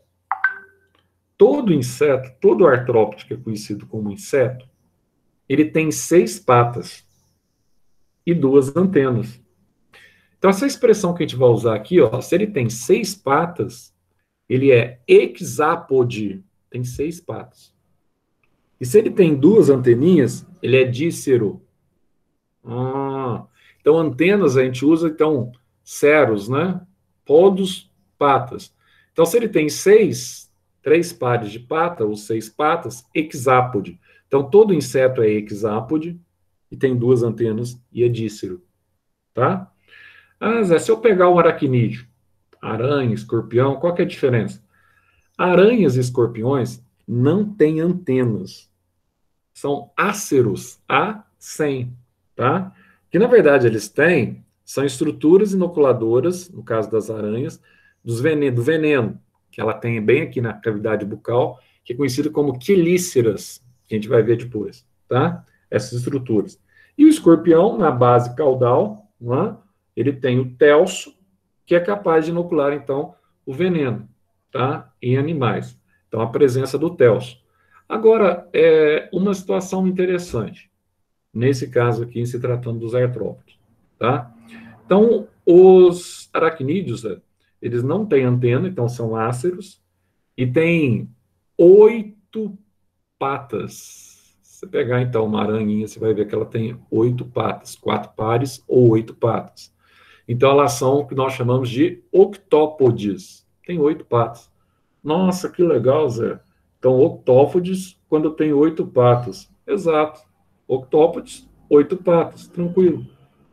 todo inseto, todo artrópode que é conhecido como inseto, ele tem seis patas e duas antenas. Então, essa expressão que a gente vai usar aqui, ó, se ele tem seis patas, ele é hexápode, tem seis patas. E se ele tem duas anteninhas, ele é dícero. Ah, então, antenas a gente usa, então, ceros, né? Podos, patas. Então, se ele tem seis, três pares de pata, ou seis patas, hexápode. Então, todo inseto é hexápode, e tem duas antenas, e é dícero. Tá? Ah, Zé, se eu pegar um aracnídeo, aranha, escorpião, qual que é a diferença? Aranhas e escorpiões não têm antenas. São áceros, A cem, tá? Que, na verdade, eles têm, são estruturas inoculadoras, no caso das aranhas, dos veneno, do veneno, que ela tem bem aqui na cavidade bucal, que é conhecido como quelíceras, que a gente vai ver depois, tá? Essas estruturas. E o escorpião, na base caudal, não é? Ele tem o telso, que é capaz de inocular, então, o veneno, tá? Em animais. Então, a presença do telso. Agora, é uma situação interessante, nesse caso aqui, se tratando dos artrópodes, tá? Então, os aracnídeos, eles não têm antena, então são áceros, e têm oito patas. Se você pegar, então, uma aranhinha, você vai ver que ela tem oito patas, quatro pares ou oito patas. Então, elas são o que nós chamamos de octópodes. Tem oito patas. Nossa, que legal, Zé. Então, octópodes, quando tem oito patas. Exato. Octópodes, oito patas. Tranquilo.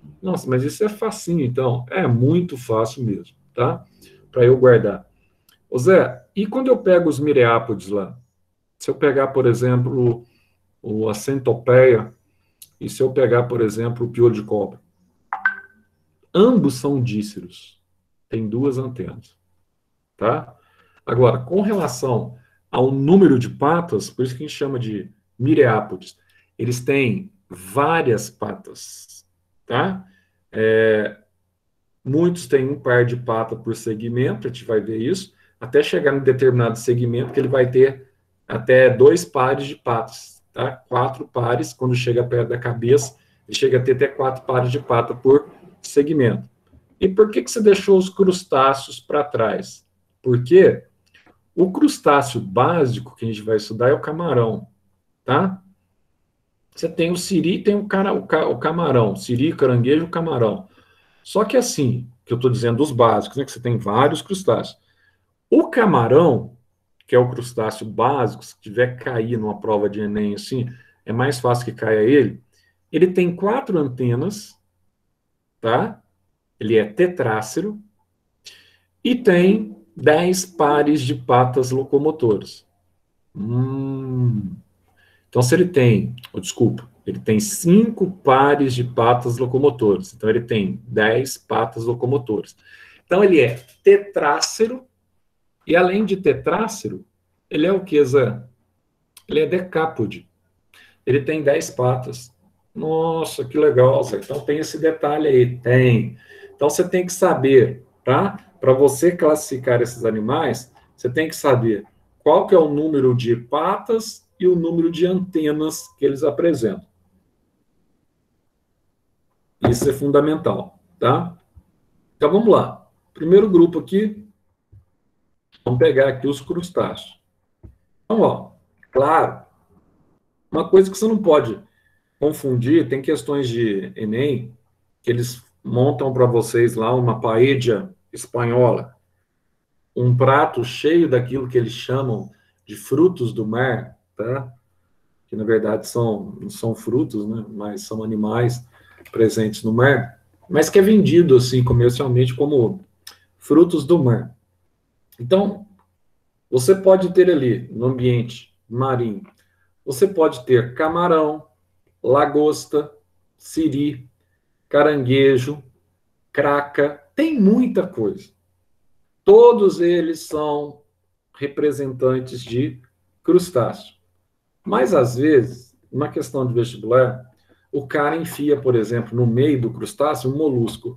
Nossa, mas isso é facinho, então. É muito fácil mesmo, tá? Para eu guardar. Ô Zé, e quando eu pego os mireápodes lá? Se eu pegar, por exemplo, o, a centopeia, e se eu pegar, por exemplo, o piolho de cobra? Ambos são díceros. Tem duas antenas, tá? Agora, com relação ao número de patas, por isso que a gente chama de mireápodes, eles têm várias patas, tá? É, muitos têm um par de pata por segmento, a gente vai ver isso, até chegar em determinado segmento que ele vai ter até dois pares de patas, tá? Quatro pares, quando chega perto da cabeça, ele chega a ter até quatro pares de pata por segmento. E por que que você deixou os crustáceos para trás? Porque o crustáceo básico que a gente vai estudar é o camarão, tá? Você tem o siri, tem o, cara, o, ca, o camarão, siri, caranguejo, camarão. Só que assim, que eu estou dizendo dos básicos, né, que você tem vários crustáceos. O camarão, que é o crustáceo básico, se tiver que cair numa prova de Enem assim, é mais fácil que caia ele. Ele tem quatro antenas, tá? Ele é tetrácero e tem dez pares de patas locomotoras. Hum. Então, se ele tem, oh, desculpa, ele tem cinco pares de patas locomotoras. Então, ele tem dez patas locomotoras. Então, ele é tetrácero. E além de tetrácero, ele é o que, Zé? Ele é decápode. Ele tem dez patas. Nossa, que legal, Zé. Então, tem esse detalhe aí. Tem. Então, você tem que saber, tá? Para você classificar esses animais, você tem que saber qual que é o número de patas e o número de antenas que eles apresentam. Isso é fundamental, tá? Então, vamos lá. Primeiro grupo aqui, vamos pegar aqui os crustáceos. Então, ó, claro, uma coisa que você não pode confundir, tem questões de Enem, que eles montam para vocês lá uma paella espanhola, um prato cheio daquilo que eles chamam de frutos do mar, tá? Que na verdade são, não são frutos, né? Mas são animais presentes no mar, mas que é vendido assim comercialmente como frutos do mar. Então, você pode ter ali no ambiente marinho, você pode ter camarão, lagosta, siri, caranguejo, craca, tem muita coisa. Todos eles são representantes de crustáceo. Mas, às vezes, uma questão de vestibular, o cara enfia, por exemplo, no meio do crustáceo um molusco.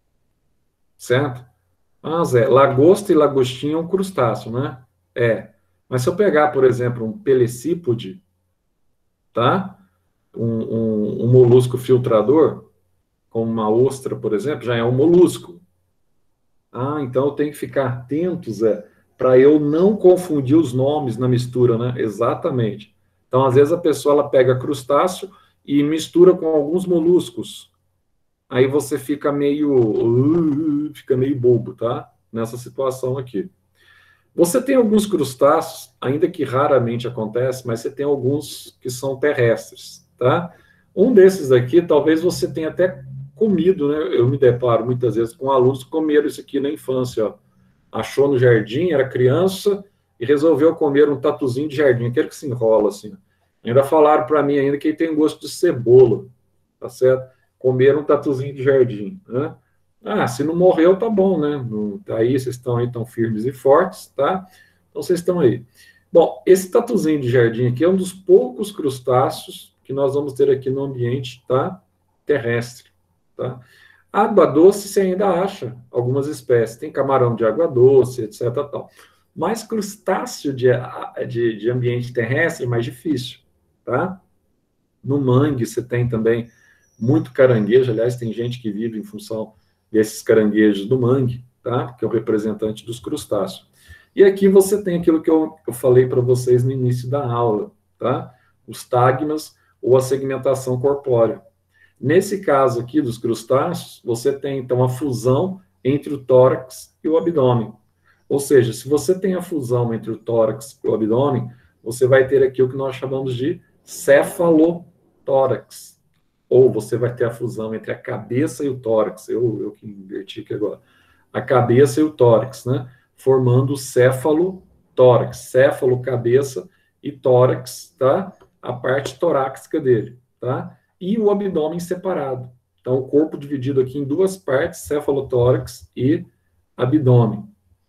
Certo? Ah, Zé, lagosta e lagostinha é um crustáceo, né? É. Mas se eu pegar, por exemplo, um pelecípode, tá? Um, um, um molusco filtrador, como uma ostra, por exemplo, já é um molusco. Ah, então eu tenho que ficar atento, Zé, para eu não confundir os nomes na mistura, né? Exatamente. Então, às vezes, a pessoa ela pega crustáceo e mistura com alguns moluscos. Aí você fica meio, uh, fica meio bobo, tá? Nessa situação aqui. Você tem alguns crustáceos, ainda que raramente acontece, mas você tem alguns que são terrestres, tá? Um desses aqui, talvez você tenha até comido, né? Eu me deparo muitas vezes com alunos que comeram isso aqui na infância, ó. Achou no jardim, era criança, e resolveu comer um tatuzinho de jardim, aquele que se enrola assim. Ainda falaram para mim ainda que ele tem gosto de cebola, tá certo? Comer um tatuzinho de jardim, né? Ah, se não morreu, tá bom, né? Não, tá aí, vocês estão aí tão firmes e fortes, tá? Então vocês estão aí. Bom, esse tatuzinho de jardim aqui é um dos poucos crustáceos que nós vamos ter aqui no ambiente, tá? Terrestre, tá? Água doce você ainda acha algumas espécies. Tem camarão de água doce, etc, tal. Mas crustáceo de, de, de ambiente terrestre é mais difícil, tá? No mangue você tem também muito caranguejo, aliás, tem gente que vive em função desses caranguejos do mangue, tá? Que é o representante dos crustáceos. E aqui você tem aquilo que eu, eu falei para vocês no início da aula, tá? Os tagmas ou a segmentação corpórea. Nesse caso aqui dos crustáceos, você tem, então, a fusão entre o tórax e o abdômen. Ou seja, se você tem a fusão entre o tórax e o abdômen, você vai ter aqui o que nós chamamos de cefalotórax. ou você vai ter a fusão entre a cabeça e o tórax, eu, eu que inverti aqui agora, a cabeça e o tórax, né? Formando o céfalo-tórax, céfalo, cabeça e tórax, tá? A parte torácica dele, tá? E o abdômen separado. Então, o corpo dividido aqui em duas partes, céfalo-tórax e abdômen.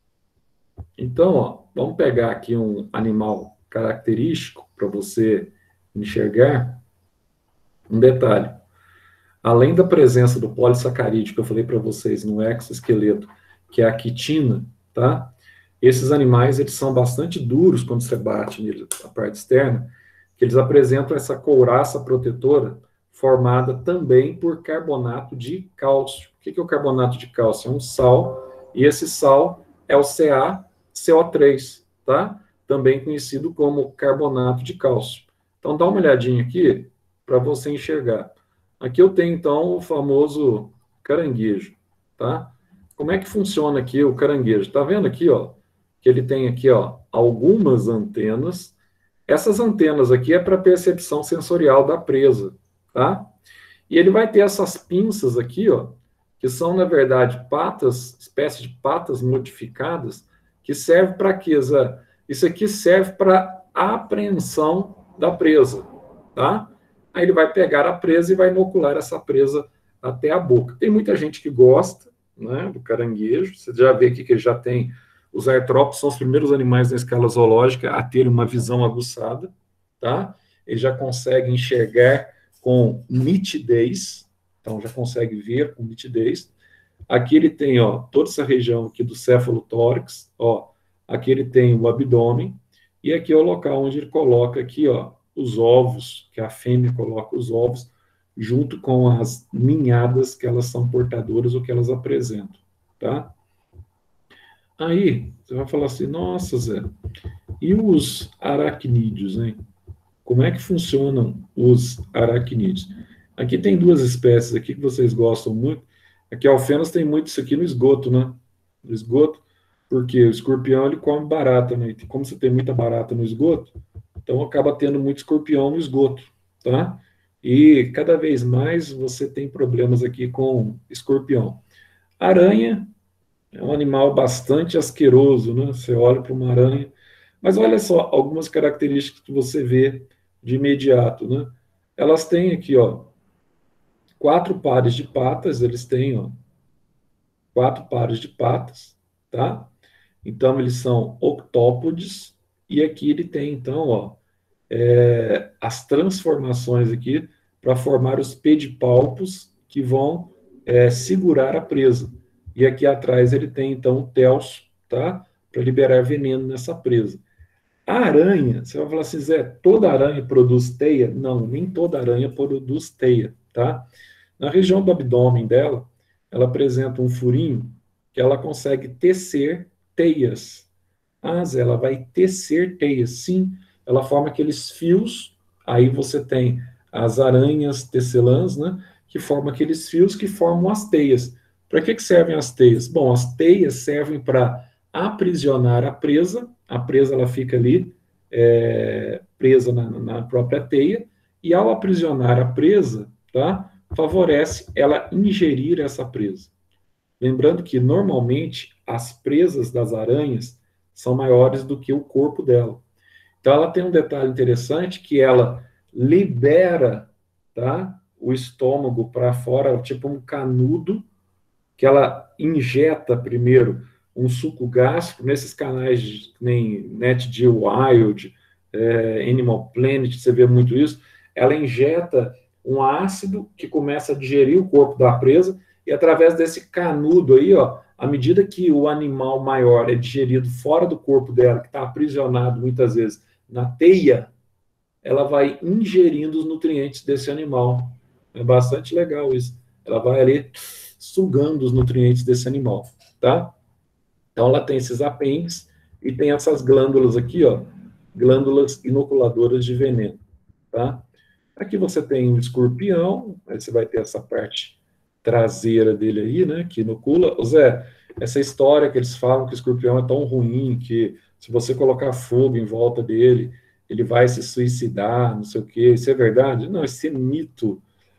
Então, ó, vamos pegar aqui um animal característico para você enxergar. Um detalhe. Além da presença do polissacarídeo que eu falei para vocês no exoesqueleto, que é a quitina, tá? Esses animais, eles são bastante duros quando você bate neles, a parte externa, que eles apresentam essa couraça protetora formada também por carbonato de cálcio. O que é o carbonato de cálcio? É um sal, e esse sal é o C a C O três, tá? Também conhecido como carbonato de cálcio. Então, dá uma olhadinha aqui para você enxergar. Aqui eu tenho, então, o famoso caranguejo, tá? Como é que funciona aqui o caranguejo? Tá vendo aqui, ó, que ele tem aqui, ó, algumas antenas. Essas antenas aqui é para percepção sensorial da presa, tá? E ele vai ter essas pinças aqui, ó, que são, na verdade, patas, espécie de patas modificadas, que serve para quê, Zé? Isso aqui serve para apreensão da presa, tá? Aí ele vai pegar a presa e vai inocular essa presa até a boca. Tem muita gente que gosta, né, do caranguejo. Você já vê aqui que ele já tem... Os artrópodes são os primeiros animais na escala zoológica a ter uma visão aguçada, tá? Ele já consegue enxergar com nitidez, então já consegue ver com nitidez. Aqui ele tem, ó, toda essa região aqui do céfalo-tórax, ó, aqui ele tem o abdômen, e aqui é o local onde ele coloca aqui, ó, os ovos, que a fêmea coloca os ovos, junto com as ninhadas que elas são portadoras ou que elas apresentam, tá? Aí, você vai falar assim, nossa, Zé, e os aracnídeos, hein? Como é que funcionam os aracnídeos? Aqui tem duas espécies aqui que vocês gostam muito. Aqui, a alfenas tem muito isso aqui no esgoto, né? No esgoto, porque o escorpião, ele come barata, né? E como você tem muita barata no esgoto, então acaba tendo muito escorpião no esgoto, tá? E cada vez mais você tem problemas aqui com escorpião. Aranha é um animal bastante asqueroso, né? Você olha para uma aranha, mas olha só algumas características que você vê de imediato, né? Elas têm aqui, ó, quatro pares de patas, eles têm, ó, quatro pares de patas, tá? Então, eles são octópodes, e aqui ele tem, então, ó, é, as transformações aqui para formar os pedipalpos que vão é, segurar a presa. E aqui atrás ele tem, então, o telso, tá? Para liberar veneno nessa presa. A aranha, você vai falar assim, Zé, toda aranha produz teia? Não, nem toda aranha produz teia, tá? Na região do abdômen dela, ela apresenta um furinho que ela consegue tecer teias. Ah, Zé, ela vai tecer teias. Sim, ela forma aqueles fios, aí você tem as aranhas tecelãs, né, que formam aqueles fios que formam as teias. Para que, que servem as teias? Bom, as teias servem para aprisionar a presa, a presa ela fica ali é, presa na, na própria teia, e ao aprisionar a presa, tá, favorece ela ingerir essa presa. Lembrando que, normalmente, as presas das aranhas são maiores do que o corpo dela. Então, ela tem um detalhe interessante, que ela libera, tá, o estômago para fora, tipo um canudo, que ela injeta primeiro um suco gástrico, nesses canais de, nem NetGeo Wild, é, Animal Planet, você vê muito isso, ela injeta um ácido que começa a digerir o corpo da presa, e através desse canudo aí, ó, à medida que o animal maior é digerido fora do corpo dela, que está aprisionado muitas vezes na teia, ela vai ingerindo os nutrientes desse animal. É bastante legal isso. Ela vai ali sugando os nutrientes desse animal, tá? Então ela tem esses apêndices e tem essas glândulas aqui, ó, glândulas inoculadoras de veneno, tá? Aqui você tem um escorpião, aí você vai ter essa parte traseira dele aí, né, que inocula. Zé, essa história que eles falam que o escorpião é tão ruim que se você colocar fogo em volta dele, ele vai se suicidar, não sei o quê, isso é verdade? Não, esse é mito.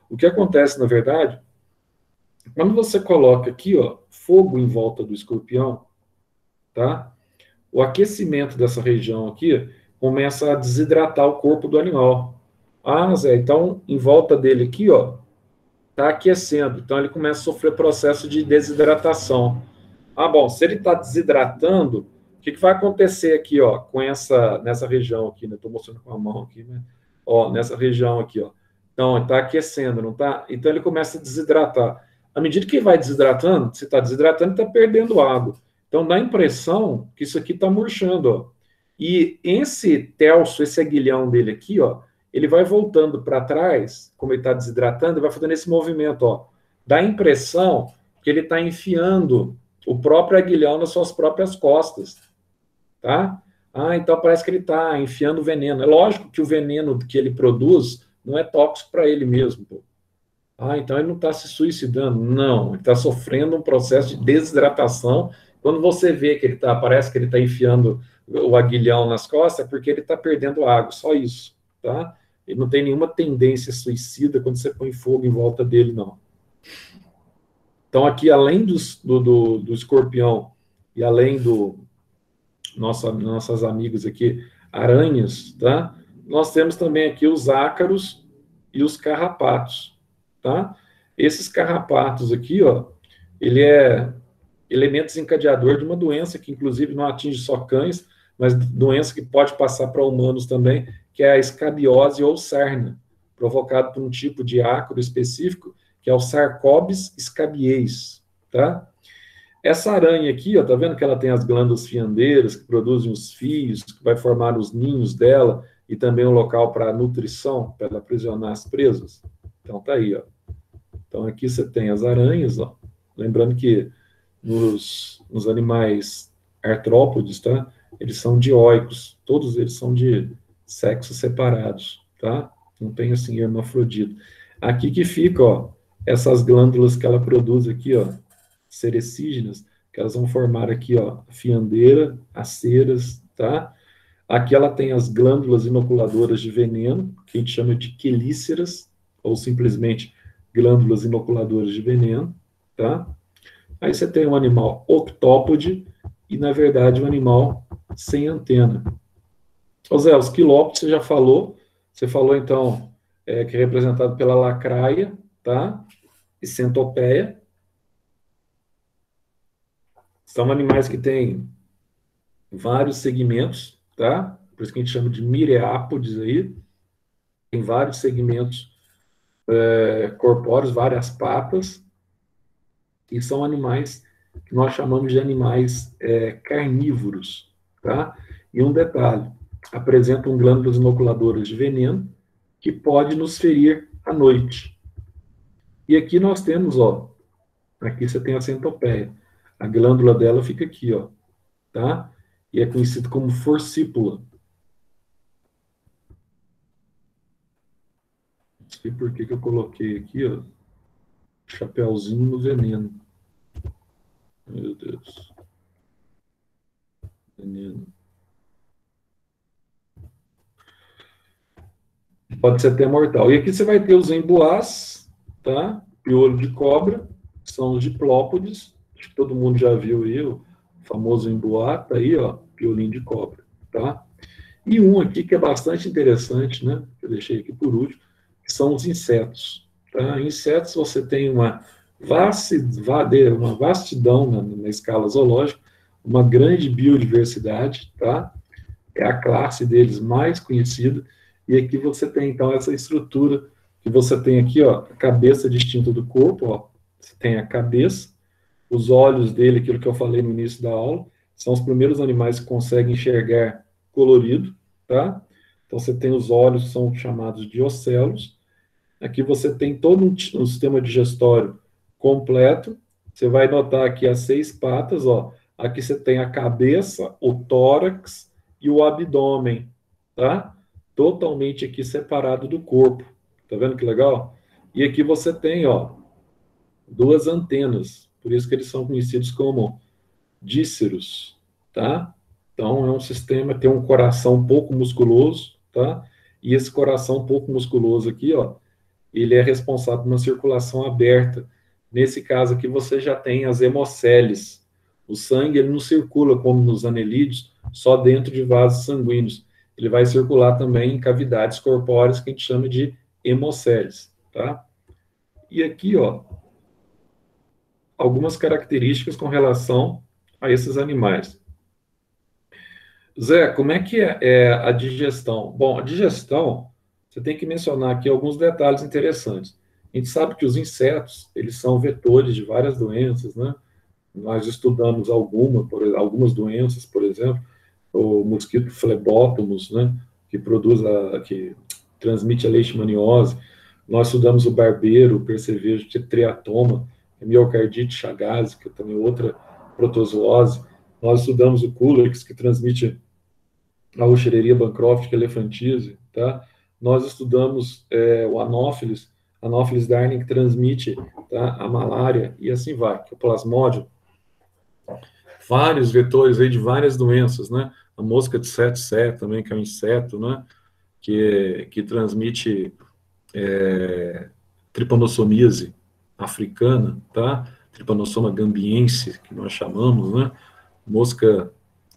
O que acontece, na verdade, quando você coloca aqui, ó, fogo em volta do escorpião, tá? O aquecimento dessa região aqui começa a desidratar o corpo do animal. Ah, Zé, então em volta dele aqui, ó, tá aquecendo. Então ele começa a sofrer processo de desidratação. Ah, bom, se ele está desidratando, o que, que vai acontecer aqui, ó, com essa, nessa região aqui, né? Estou mostrando com a mão aqui, né? Ó, nessa região aqui, ó. Então, está aquecendo, não está? Então ele começa a desidratar. À medida que vai desidratando, se está desidratando, está perdendo água. Então dá a impressão que isso aqui está murchando, ó. E esse telso, esse aguilhão dele aqui, ó, ele vai voltando para trás, como ele está desidratando, e vai fazendo esse movimento, ó. Dá a impressão que ele está enfiando o próprio aguilhão nas suas próprias costas, tá? Ah, então parece que ele está enfiando veneno. É lógico que o veneno que ele produz não é tóxico para ele mesmo, pô. Ah, então ele não está se suicidando. Não, ele está sofrendo um processo de desidratação. Quando você vê que ele tá, parece que ele está enfiando o aguilhão nas costas, é porque ele está perdendo água, só isso, tá? Ele não tem nenhuma tendência suicida quando você põe fogo em volta dele, não. Então, aqui, além dos, do, do, do escorpião e além do nossa, nossas amigas aqui, aranhas, tá? Nós temos também aqui os ácaros e os carrapatos, tá? Esses carrapatos aqui, ó, ele é elemento desencadeador de uma doença que, inclusive, não atinge só cães, mas doença que pode passar para humanos também, que é a escabiose ou sarna, provocado por um tipo de ácaro específico, que é o Sarcobis scabies, tá? Essa aranha aqui, ó, tá vendo que ela tem as glândulas fiandeiras, que produzem os fios, que vai formar os ninhos dela, e também um local para nutrição, para ela aprisionar as presas? Então tá aí, ó. Então aqui você tem as aranhas, ó. Lembrando que nos, nos animais artrópodes, tá? Eles são dioicos, todos eles são de sexos separados, tá? Não tem assim hermafrodito. Aqui que fica, ó, essas glândulas que ela produz aqui, ó, cerecígenas, que elas vão formar aqui, ó, a fiandeira, as ceras, tá? Aqui ela tem as glândulas inoculadoras de veneno, que a gente chama de quelíceras, ou simplesmente glândulas inoculadoras de veneno, tá? Aí você tem um animal octópode e, na verdade, um animal sem antena. Ô Zé, os quilópodes você já falou, você falou, então, é, que é representado pela lacraia, tá? E centopeia. São animais que têm vários segmentos, tá? Por isso que a gente chama de mireápodes aí. Tem vários segmentos é, corpóreos, várias patas, e são animais que nós chamamos de animais é, carnívoros, tá? E um detalhe, apresentam glândulas inoculadoras de veneno que pode nos ferir à noite. E aqui nós temos, ó, aqui você tem a centopeia. A glândula dela fica aqui, ó, tá? E é conhecido como forcípula. Não sei por que que eu coloquei aqui, ó, chapeuzinho no veneno. Meu Deus. Veneno. Pode ser até mortal. E aqui você vai ter os emboás, tá? Piolho de cobra, que são os diplópodes. Acho que todo mundo já viu aí, o famoso emboá, tá aí, ó, piolinho de cobra, tá? E um aqui que é bastante interessante, né? Que eu deixei aqui por último, que são os insetos. Tá? Insetos, você tem uma, vastidão, uma vastidão na, na escala zoológica, uma grande biodiversidade, tá? É a classe deles mais conhecida. E aqui você tem, então, essa estrutura que você tem aqui, ó, a cabeça distinta do corpo, ó. Você tem a cabeça, os olhos dele, aquilo que eu falei no início da aula, são os primeiros animais que conseguem enxergar colorido, tá? Então você tem os olhos, que são chamados de ocelos. Aqui você tem todo um, um sistema digestório completo. Você vai notar aqui as seis patas, ó. Aqui você tem a cabeça, o tórax e o abdômen, tá? Totalmente aqui separado do corpo. Tá vendo que legal? E aqui você tem, ó, duas antenas. Por isso que eles são conhecidos como díceros, tá? Então, é um sistema, tem um coração um pouco musculoso, tá? E esse coração um pouco musculoso aqui, ó, ele é responsável por uma circulação aberta. Nesse caso aqui, você já tem as hemocélies. O sangue ele não circula como nos anelídeos, só dentro de vasos sanguíneos. Ele vai circular também em cavidades corpóreas que a gente chama de hemocélies, tá? E aqui, ó, algumas características com relação a esses animais. Zé, como é que é, é a digestão? Bom, a digestão, você tem que mencionar aqui alguns detalhes interessantes. A gente sabe que os insetos, eles são vetores de várias doenças, né? Nós estudamos alguma, por, algumas doenças, por exemplo, o mosquito Phlebotomus, né? Que produz a, que transmite a leishmaniose. Nós estudamos o barbeiro, o percevejo de triatoma, a miocardite chagas, que é também outra protozoose. Nós estudamos o Culex, que transmite a Wuchereria bancroft, elefantíase, tá? Nós estudamos é, o Anopheles, Anopheles darning, que transmite, tá, a malária, e assim vai, que é o plasmódio. Vários vetores aí de várias doenças, né? A mosca de tsetse também, que é um inseto, né? Que, que transmite é, tripanossomíase africana, tá? Tripanossoma gambiense, que nós chamamos, né? Mosca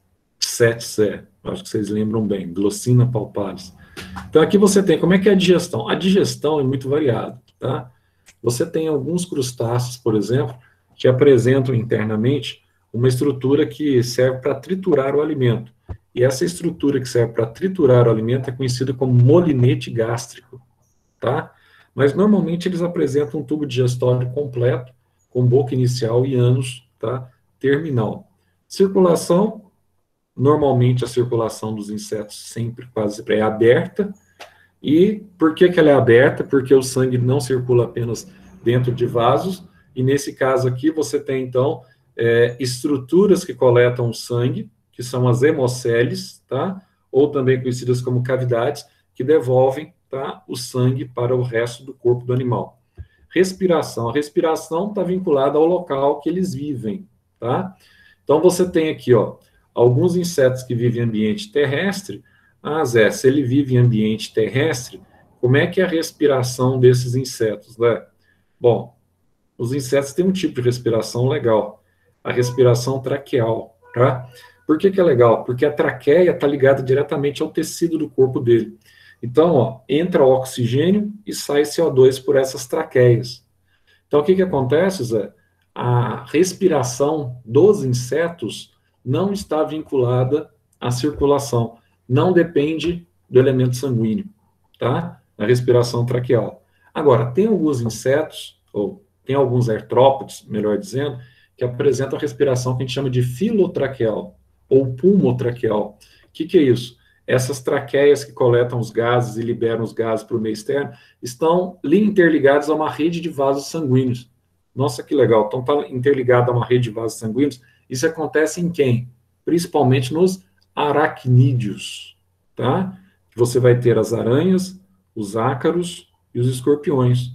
tsetse, acho que vocês lembram bem, Glossina palparis. Então aqui você tem, como é que é a digestão? A digestão é muito variada, tá? Você tem alguns crustáceos, por exemplo, que apresentam internamente uma estrutura que serve para triturar o alimento. E essa estrutura que serve para triturar o alimento é conhecida como molinete gástrico, tá? Mas normalmente eles apresentam um tubo digestório completo, com boca inicial e ânus, tá? Terminal. Circulação, normalmente a circulação dos insetos sempre quase sempre é aberta. E por que que ela é aberta? Porque o sangue não circula apenas dentro de vasos, e nesse caso aqui você tem, então, é, estruturas que coletam o sangue, que são as hemocélies, tá? Ou também conhecidas como cavidades, que devolvem, tá, o sangue para o resto do corpo do animal. Respiração. A respiração está vinculada ao local que eles vivem, tá? Então você tem aqui, ó, alguns insetos que vivem em ambiente terrestre. Ah, Zé, se ele vive em ambiente terrestre, como é que é a respiração desses insetos, né? Bom, os insetos têm um tipo de respiração legal, a respiração traqueal, tá? Por que que é legal? Porque a traqueia está ligada diretamente ao tecido do corpo dele. Então, ó, entra oxigênio e sai C O dois por essas traqueias. Então, o que que acontece, Zé? A respiração dos insetos não está vinculada à circulação, não depende do elemento sanguíneo, tá? A respiração traqueal. Agora, tem alguns insetos, ou tem alguns artrópodes, melhor dizendo, que apresentam a respiração que a gente chama de filotraqueal, ou pulmotraqueal. O que que é isso? Essas traqueias que coletam os gases e liberam os gases para o meio externo estão interligadas a uma rede de vasos sanguíneos. Nossa, que legal. Então, está interligado a uma rede de vasos sanguíneos. Isso acontece em quem? Principalmente nos aracnídeos, tá? Você vai ter as aranhas, os ácaros e os escorpiões.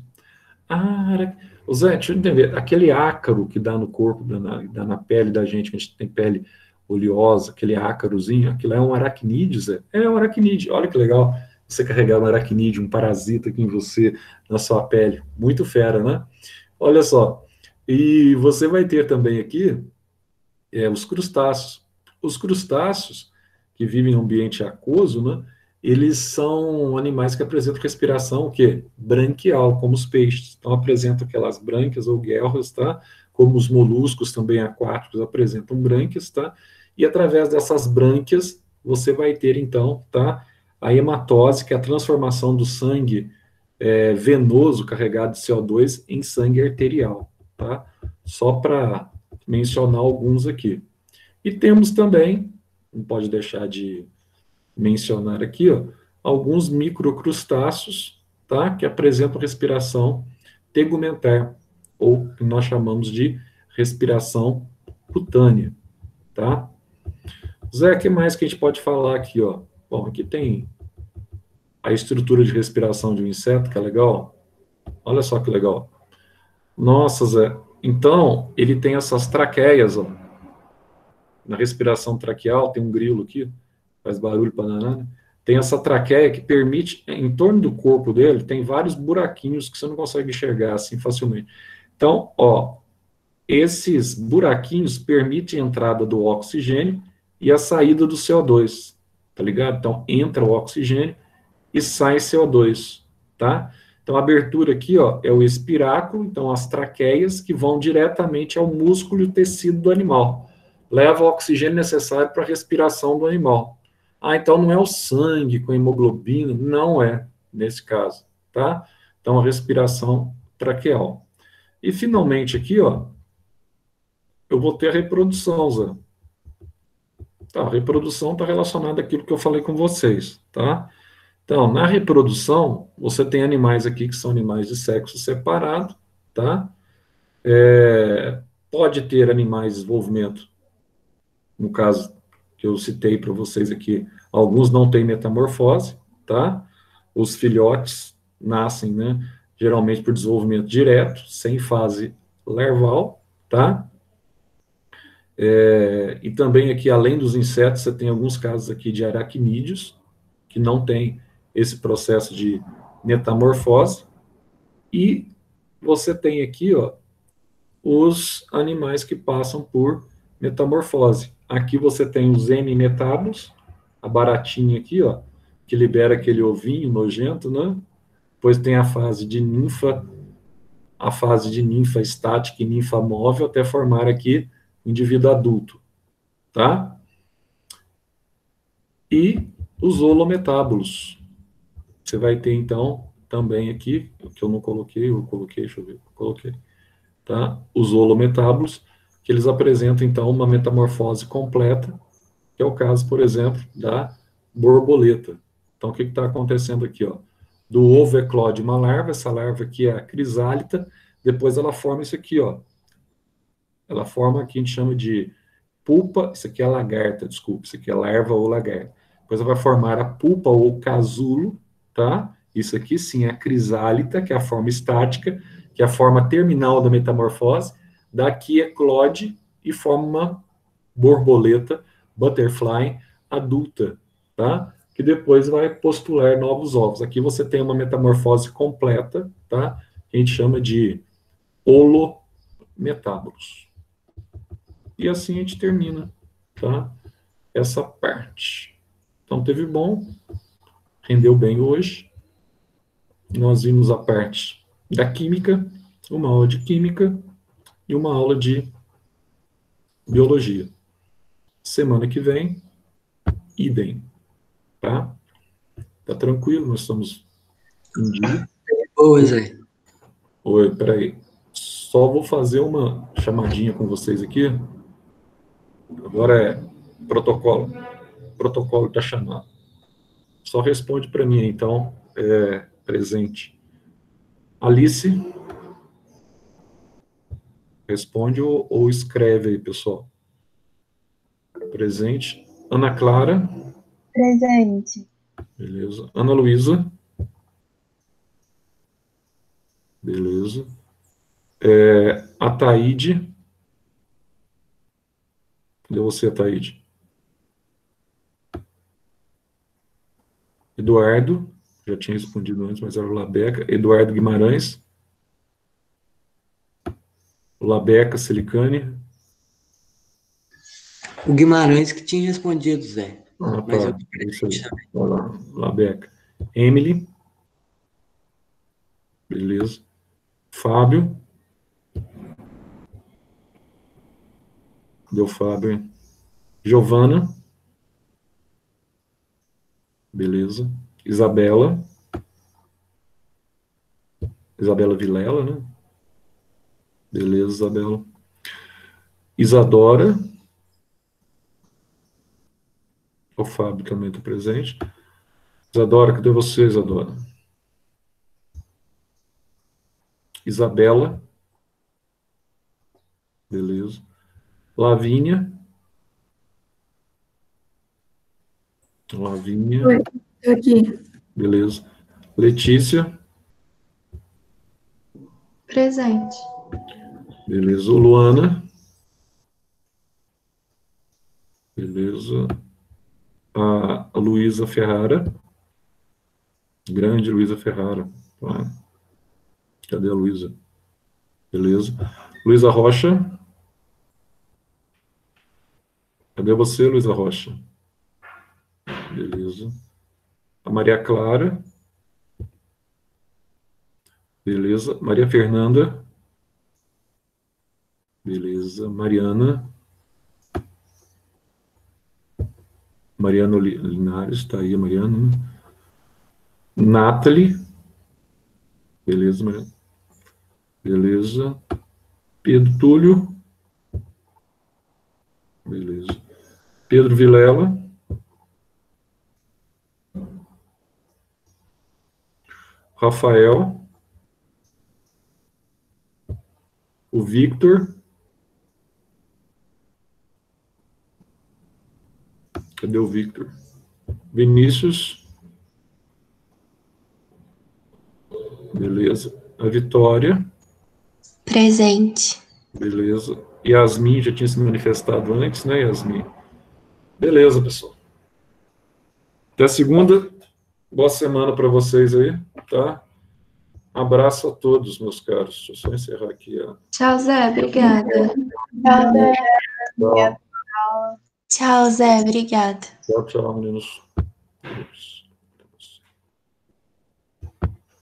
Ah, Zé, deixa eu entender. Aquele ácaro que dá no corpo, dá na, dá na pele da gente, que a gente tem pele oleosa, aquele ácarozinho, aquilo é um aracnídeo, Zé? É um aracnídeo. Olha que legal você carregar um aracnídeo, um parasita aqui em você, na sua pele. Muito fera, né? Olha só. E você vai ter também aqui é, os crustáceos. Os crustáceos, que vivem em ambiente aquoso, né? Eles são animais que apresentam respiração, o quê? Branquial, como os peixes. Então, apresentam aquelas brânquias ou guelras, tá? Como os moluscos também aquáticos apresentam brânquias, tá? E através dessas brânquias, você vai ter, então, tá? A hematose, que é a transformação do sangue é, venoso carregado de C O dois em sangue arterial, tá? Só para mencionar alguns aqui. E temos também, não pode deixar de mencionar aqui, ó, alguns microcrustáceos, tá? Que apresentam respiração tegumentar, ou que nós chamamos de respiração cutânea, tá? Zé, o que mais que a gente pode falar aqui, ó? Bom, aqui tem a estrutura de respiração de um inseto, que é legal. Olha só que legal. Nossa, Zé. Então, ele tem essas traqueias, ó. Na respiração traqueal, tem um grilo aqui, faz barulho para danar, né? tem essa traqueia que permite, em torno do corpo dele, tem vários buraquinhos que você não consegue enxergar assim facilmente. Então, ó, esses buraquinhos permitem a entrada do oxigênio e a saída do C O dois, tá ligado? Então, entra o oxigênio e sai C O dois, tá? Então, a abertura aqui, ó, é o espiráculo, então as traqueias que vão diretamente ao músculo e o tecido do animal. Leva o oxigênio necessário para a respiração do animal. Ah, então não é o sangue com hemoglobina, não é, nesse caso, tá? Então, a respiração traqueal. E, finalmente, aqui, ó, eu vou ter a reprodução, Zé. Tá, a reprodução está relacionada àquilo que eu falei com vocês, tá? Então, na reprodução, você tem animais aqui que são animais de sexo separado, tá? É, pode ter animais de desenvolvimento, no caso que eu citei para vocês aqui, alguns não têm metamorfose, tá? Os filhotes nascem, né, geralmente por desenvolvimento direto, sem fase larval, tá? É, e também aqui, além dos insetos, você tem alguns casos aqui de aracnídeos, que não tem esse processo de metamorfose, e você tem aqui, ó, os animais que passam por metamorfose. Aqui você tem os hemimetábulos, a baratinha aqui, ó, que libera aquele ovinho nojento, né? Depois tem a fase de ninfa, a fase de ninfa estática e ninfa móvel, até formar aqui o indivíduo adulto, tá? E os holometábulos. Você vai ter, então, também aqui, que eu não coloquei, eu coloquei, deixa eu ver, eu coloquei, tá? Os holometábulos, que eles apresentam, então, uma metamorfose completa, que é o caso, por exemplo, da borboleta. Então, o que está acontecendo aqui, ó? Do ovo eclode uma larva, essa larva aqui é a crisálida, depois ela forma isso aqui, ó. Ela forma o que a gente chama de pulpa, isso aqui é lagarta, desculpa, isso aqui é larva ou lagarta. Depois ela vai formar a pulpa ou casulo, tá? Isso aqui sim é a crisálida, que é a forma estática, que é a forma terminal da metamorfose. Daqui eclode e forma uma borboleta, butterfly, adulta, tá? Que depois vai postular novos ovos. Aqui você tem uma metamorfose completa, tá? Que a gente chama de holometábulos. E assim a gente termina, tá? Essa parte. Então, teve bom, rendeu bem hoje. Nós vimos a parte da química, uma aula de química e uma aula de biologia. Semana que vem, idem, tá? Tá tranquilo, nós estamos em dia. Oi, Zé. Oi, peraí. Só vou fazer uma chamadinha com vocês aqui. Agora é protocolo. O protocolo está chamando. Só responde para mim, então, é, presente. Alice, responde ou, ou escreve aí, pessoal. Presente. Ana Clara. Presente. Beleza. Ana Luísa. Beleza. É, Ataíde. Cadê você, Ataíde? Eduardo. Já tinha respondido antes, mas era o Labeca. Eduardo Guimarães. O Labeca Silicane. O Guimarães que tinha respondido, Zé. Ah, Mas eu tá. tô Isso aí. presente também. Olha lá. Labeca. Emily. Beleza. Fábio. Deu Fábio, hein? Giovana. Beleza. Isabela. Isabela Vilela, né? Beleza, Isabela. Isadora. O Fábio também está presente. Isadora, cadê você, Isadora? Isabela. Beleza. Lavínia. Lavínia. Oi, tô aqui. Beleza. Letícia. Presente. Beleza. Luana. Beleza. A Luísa Ferrara. Grande Luísa Ferrara. Tá? Cadê a Luísa? Beleza. Luísa Rocha. Cadê você, Luísa Rocha? Beleza. A Maria Clara. Beleza. Maria Fernanda. Beleza. Mariana. Mariana Linares, está aí a Mariana. Nathalie. Beleza, Mariana. Beleza. Pedro Túlio. Beleza. Pedro Vilela. Rafael. O Victor. Cadê o Victor? Vinícius. Beleza. A Vitória. Presente. Beleza. Yasmin já tinha se manifestado antes, né, Yasmin? Beleza, pessoal. Até segunda. Boa semana para vocês aí, tá? Abraço a todos, meus caros. Deixa eu só encerrar aqui. Ó. Tchau, Zé. Obrigada. Tchau, Zé. Tchau, Tchau, Zé. Obrigada. tchau, tchau, meninos.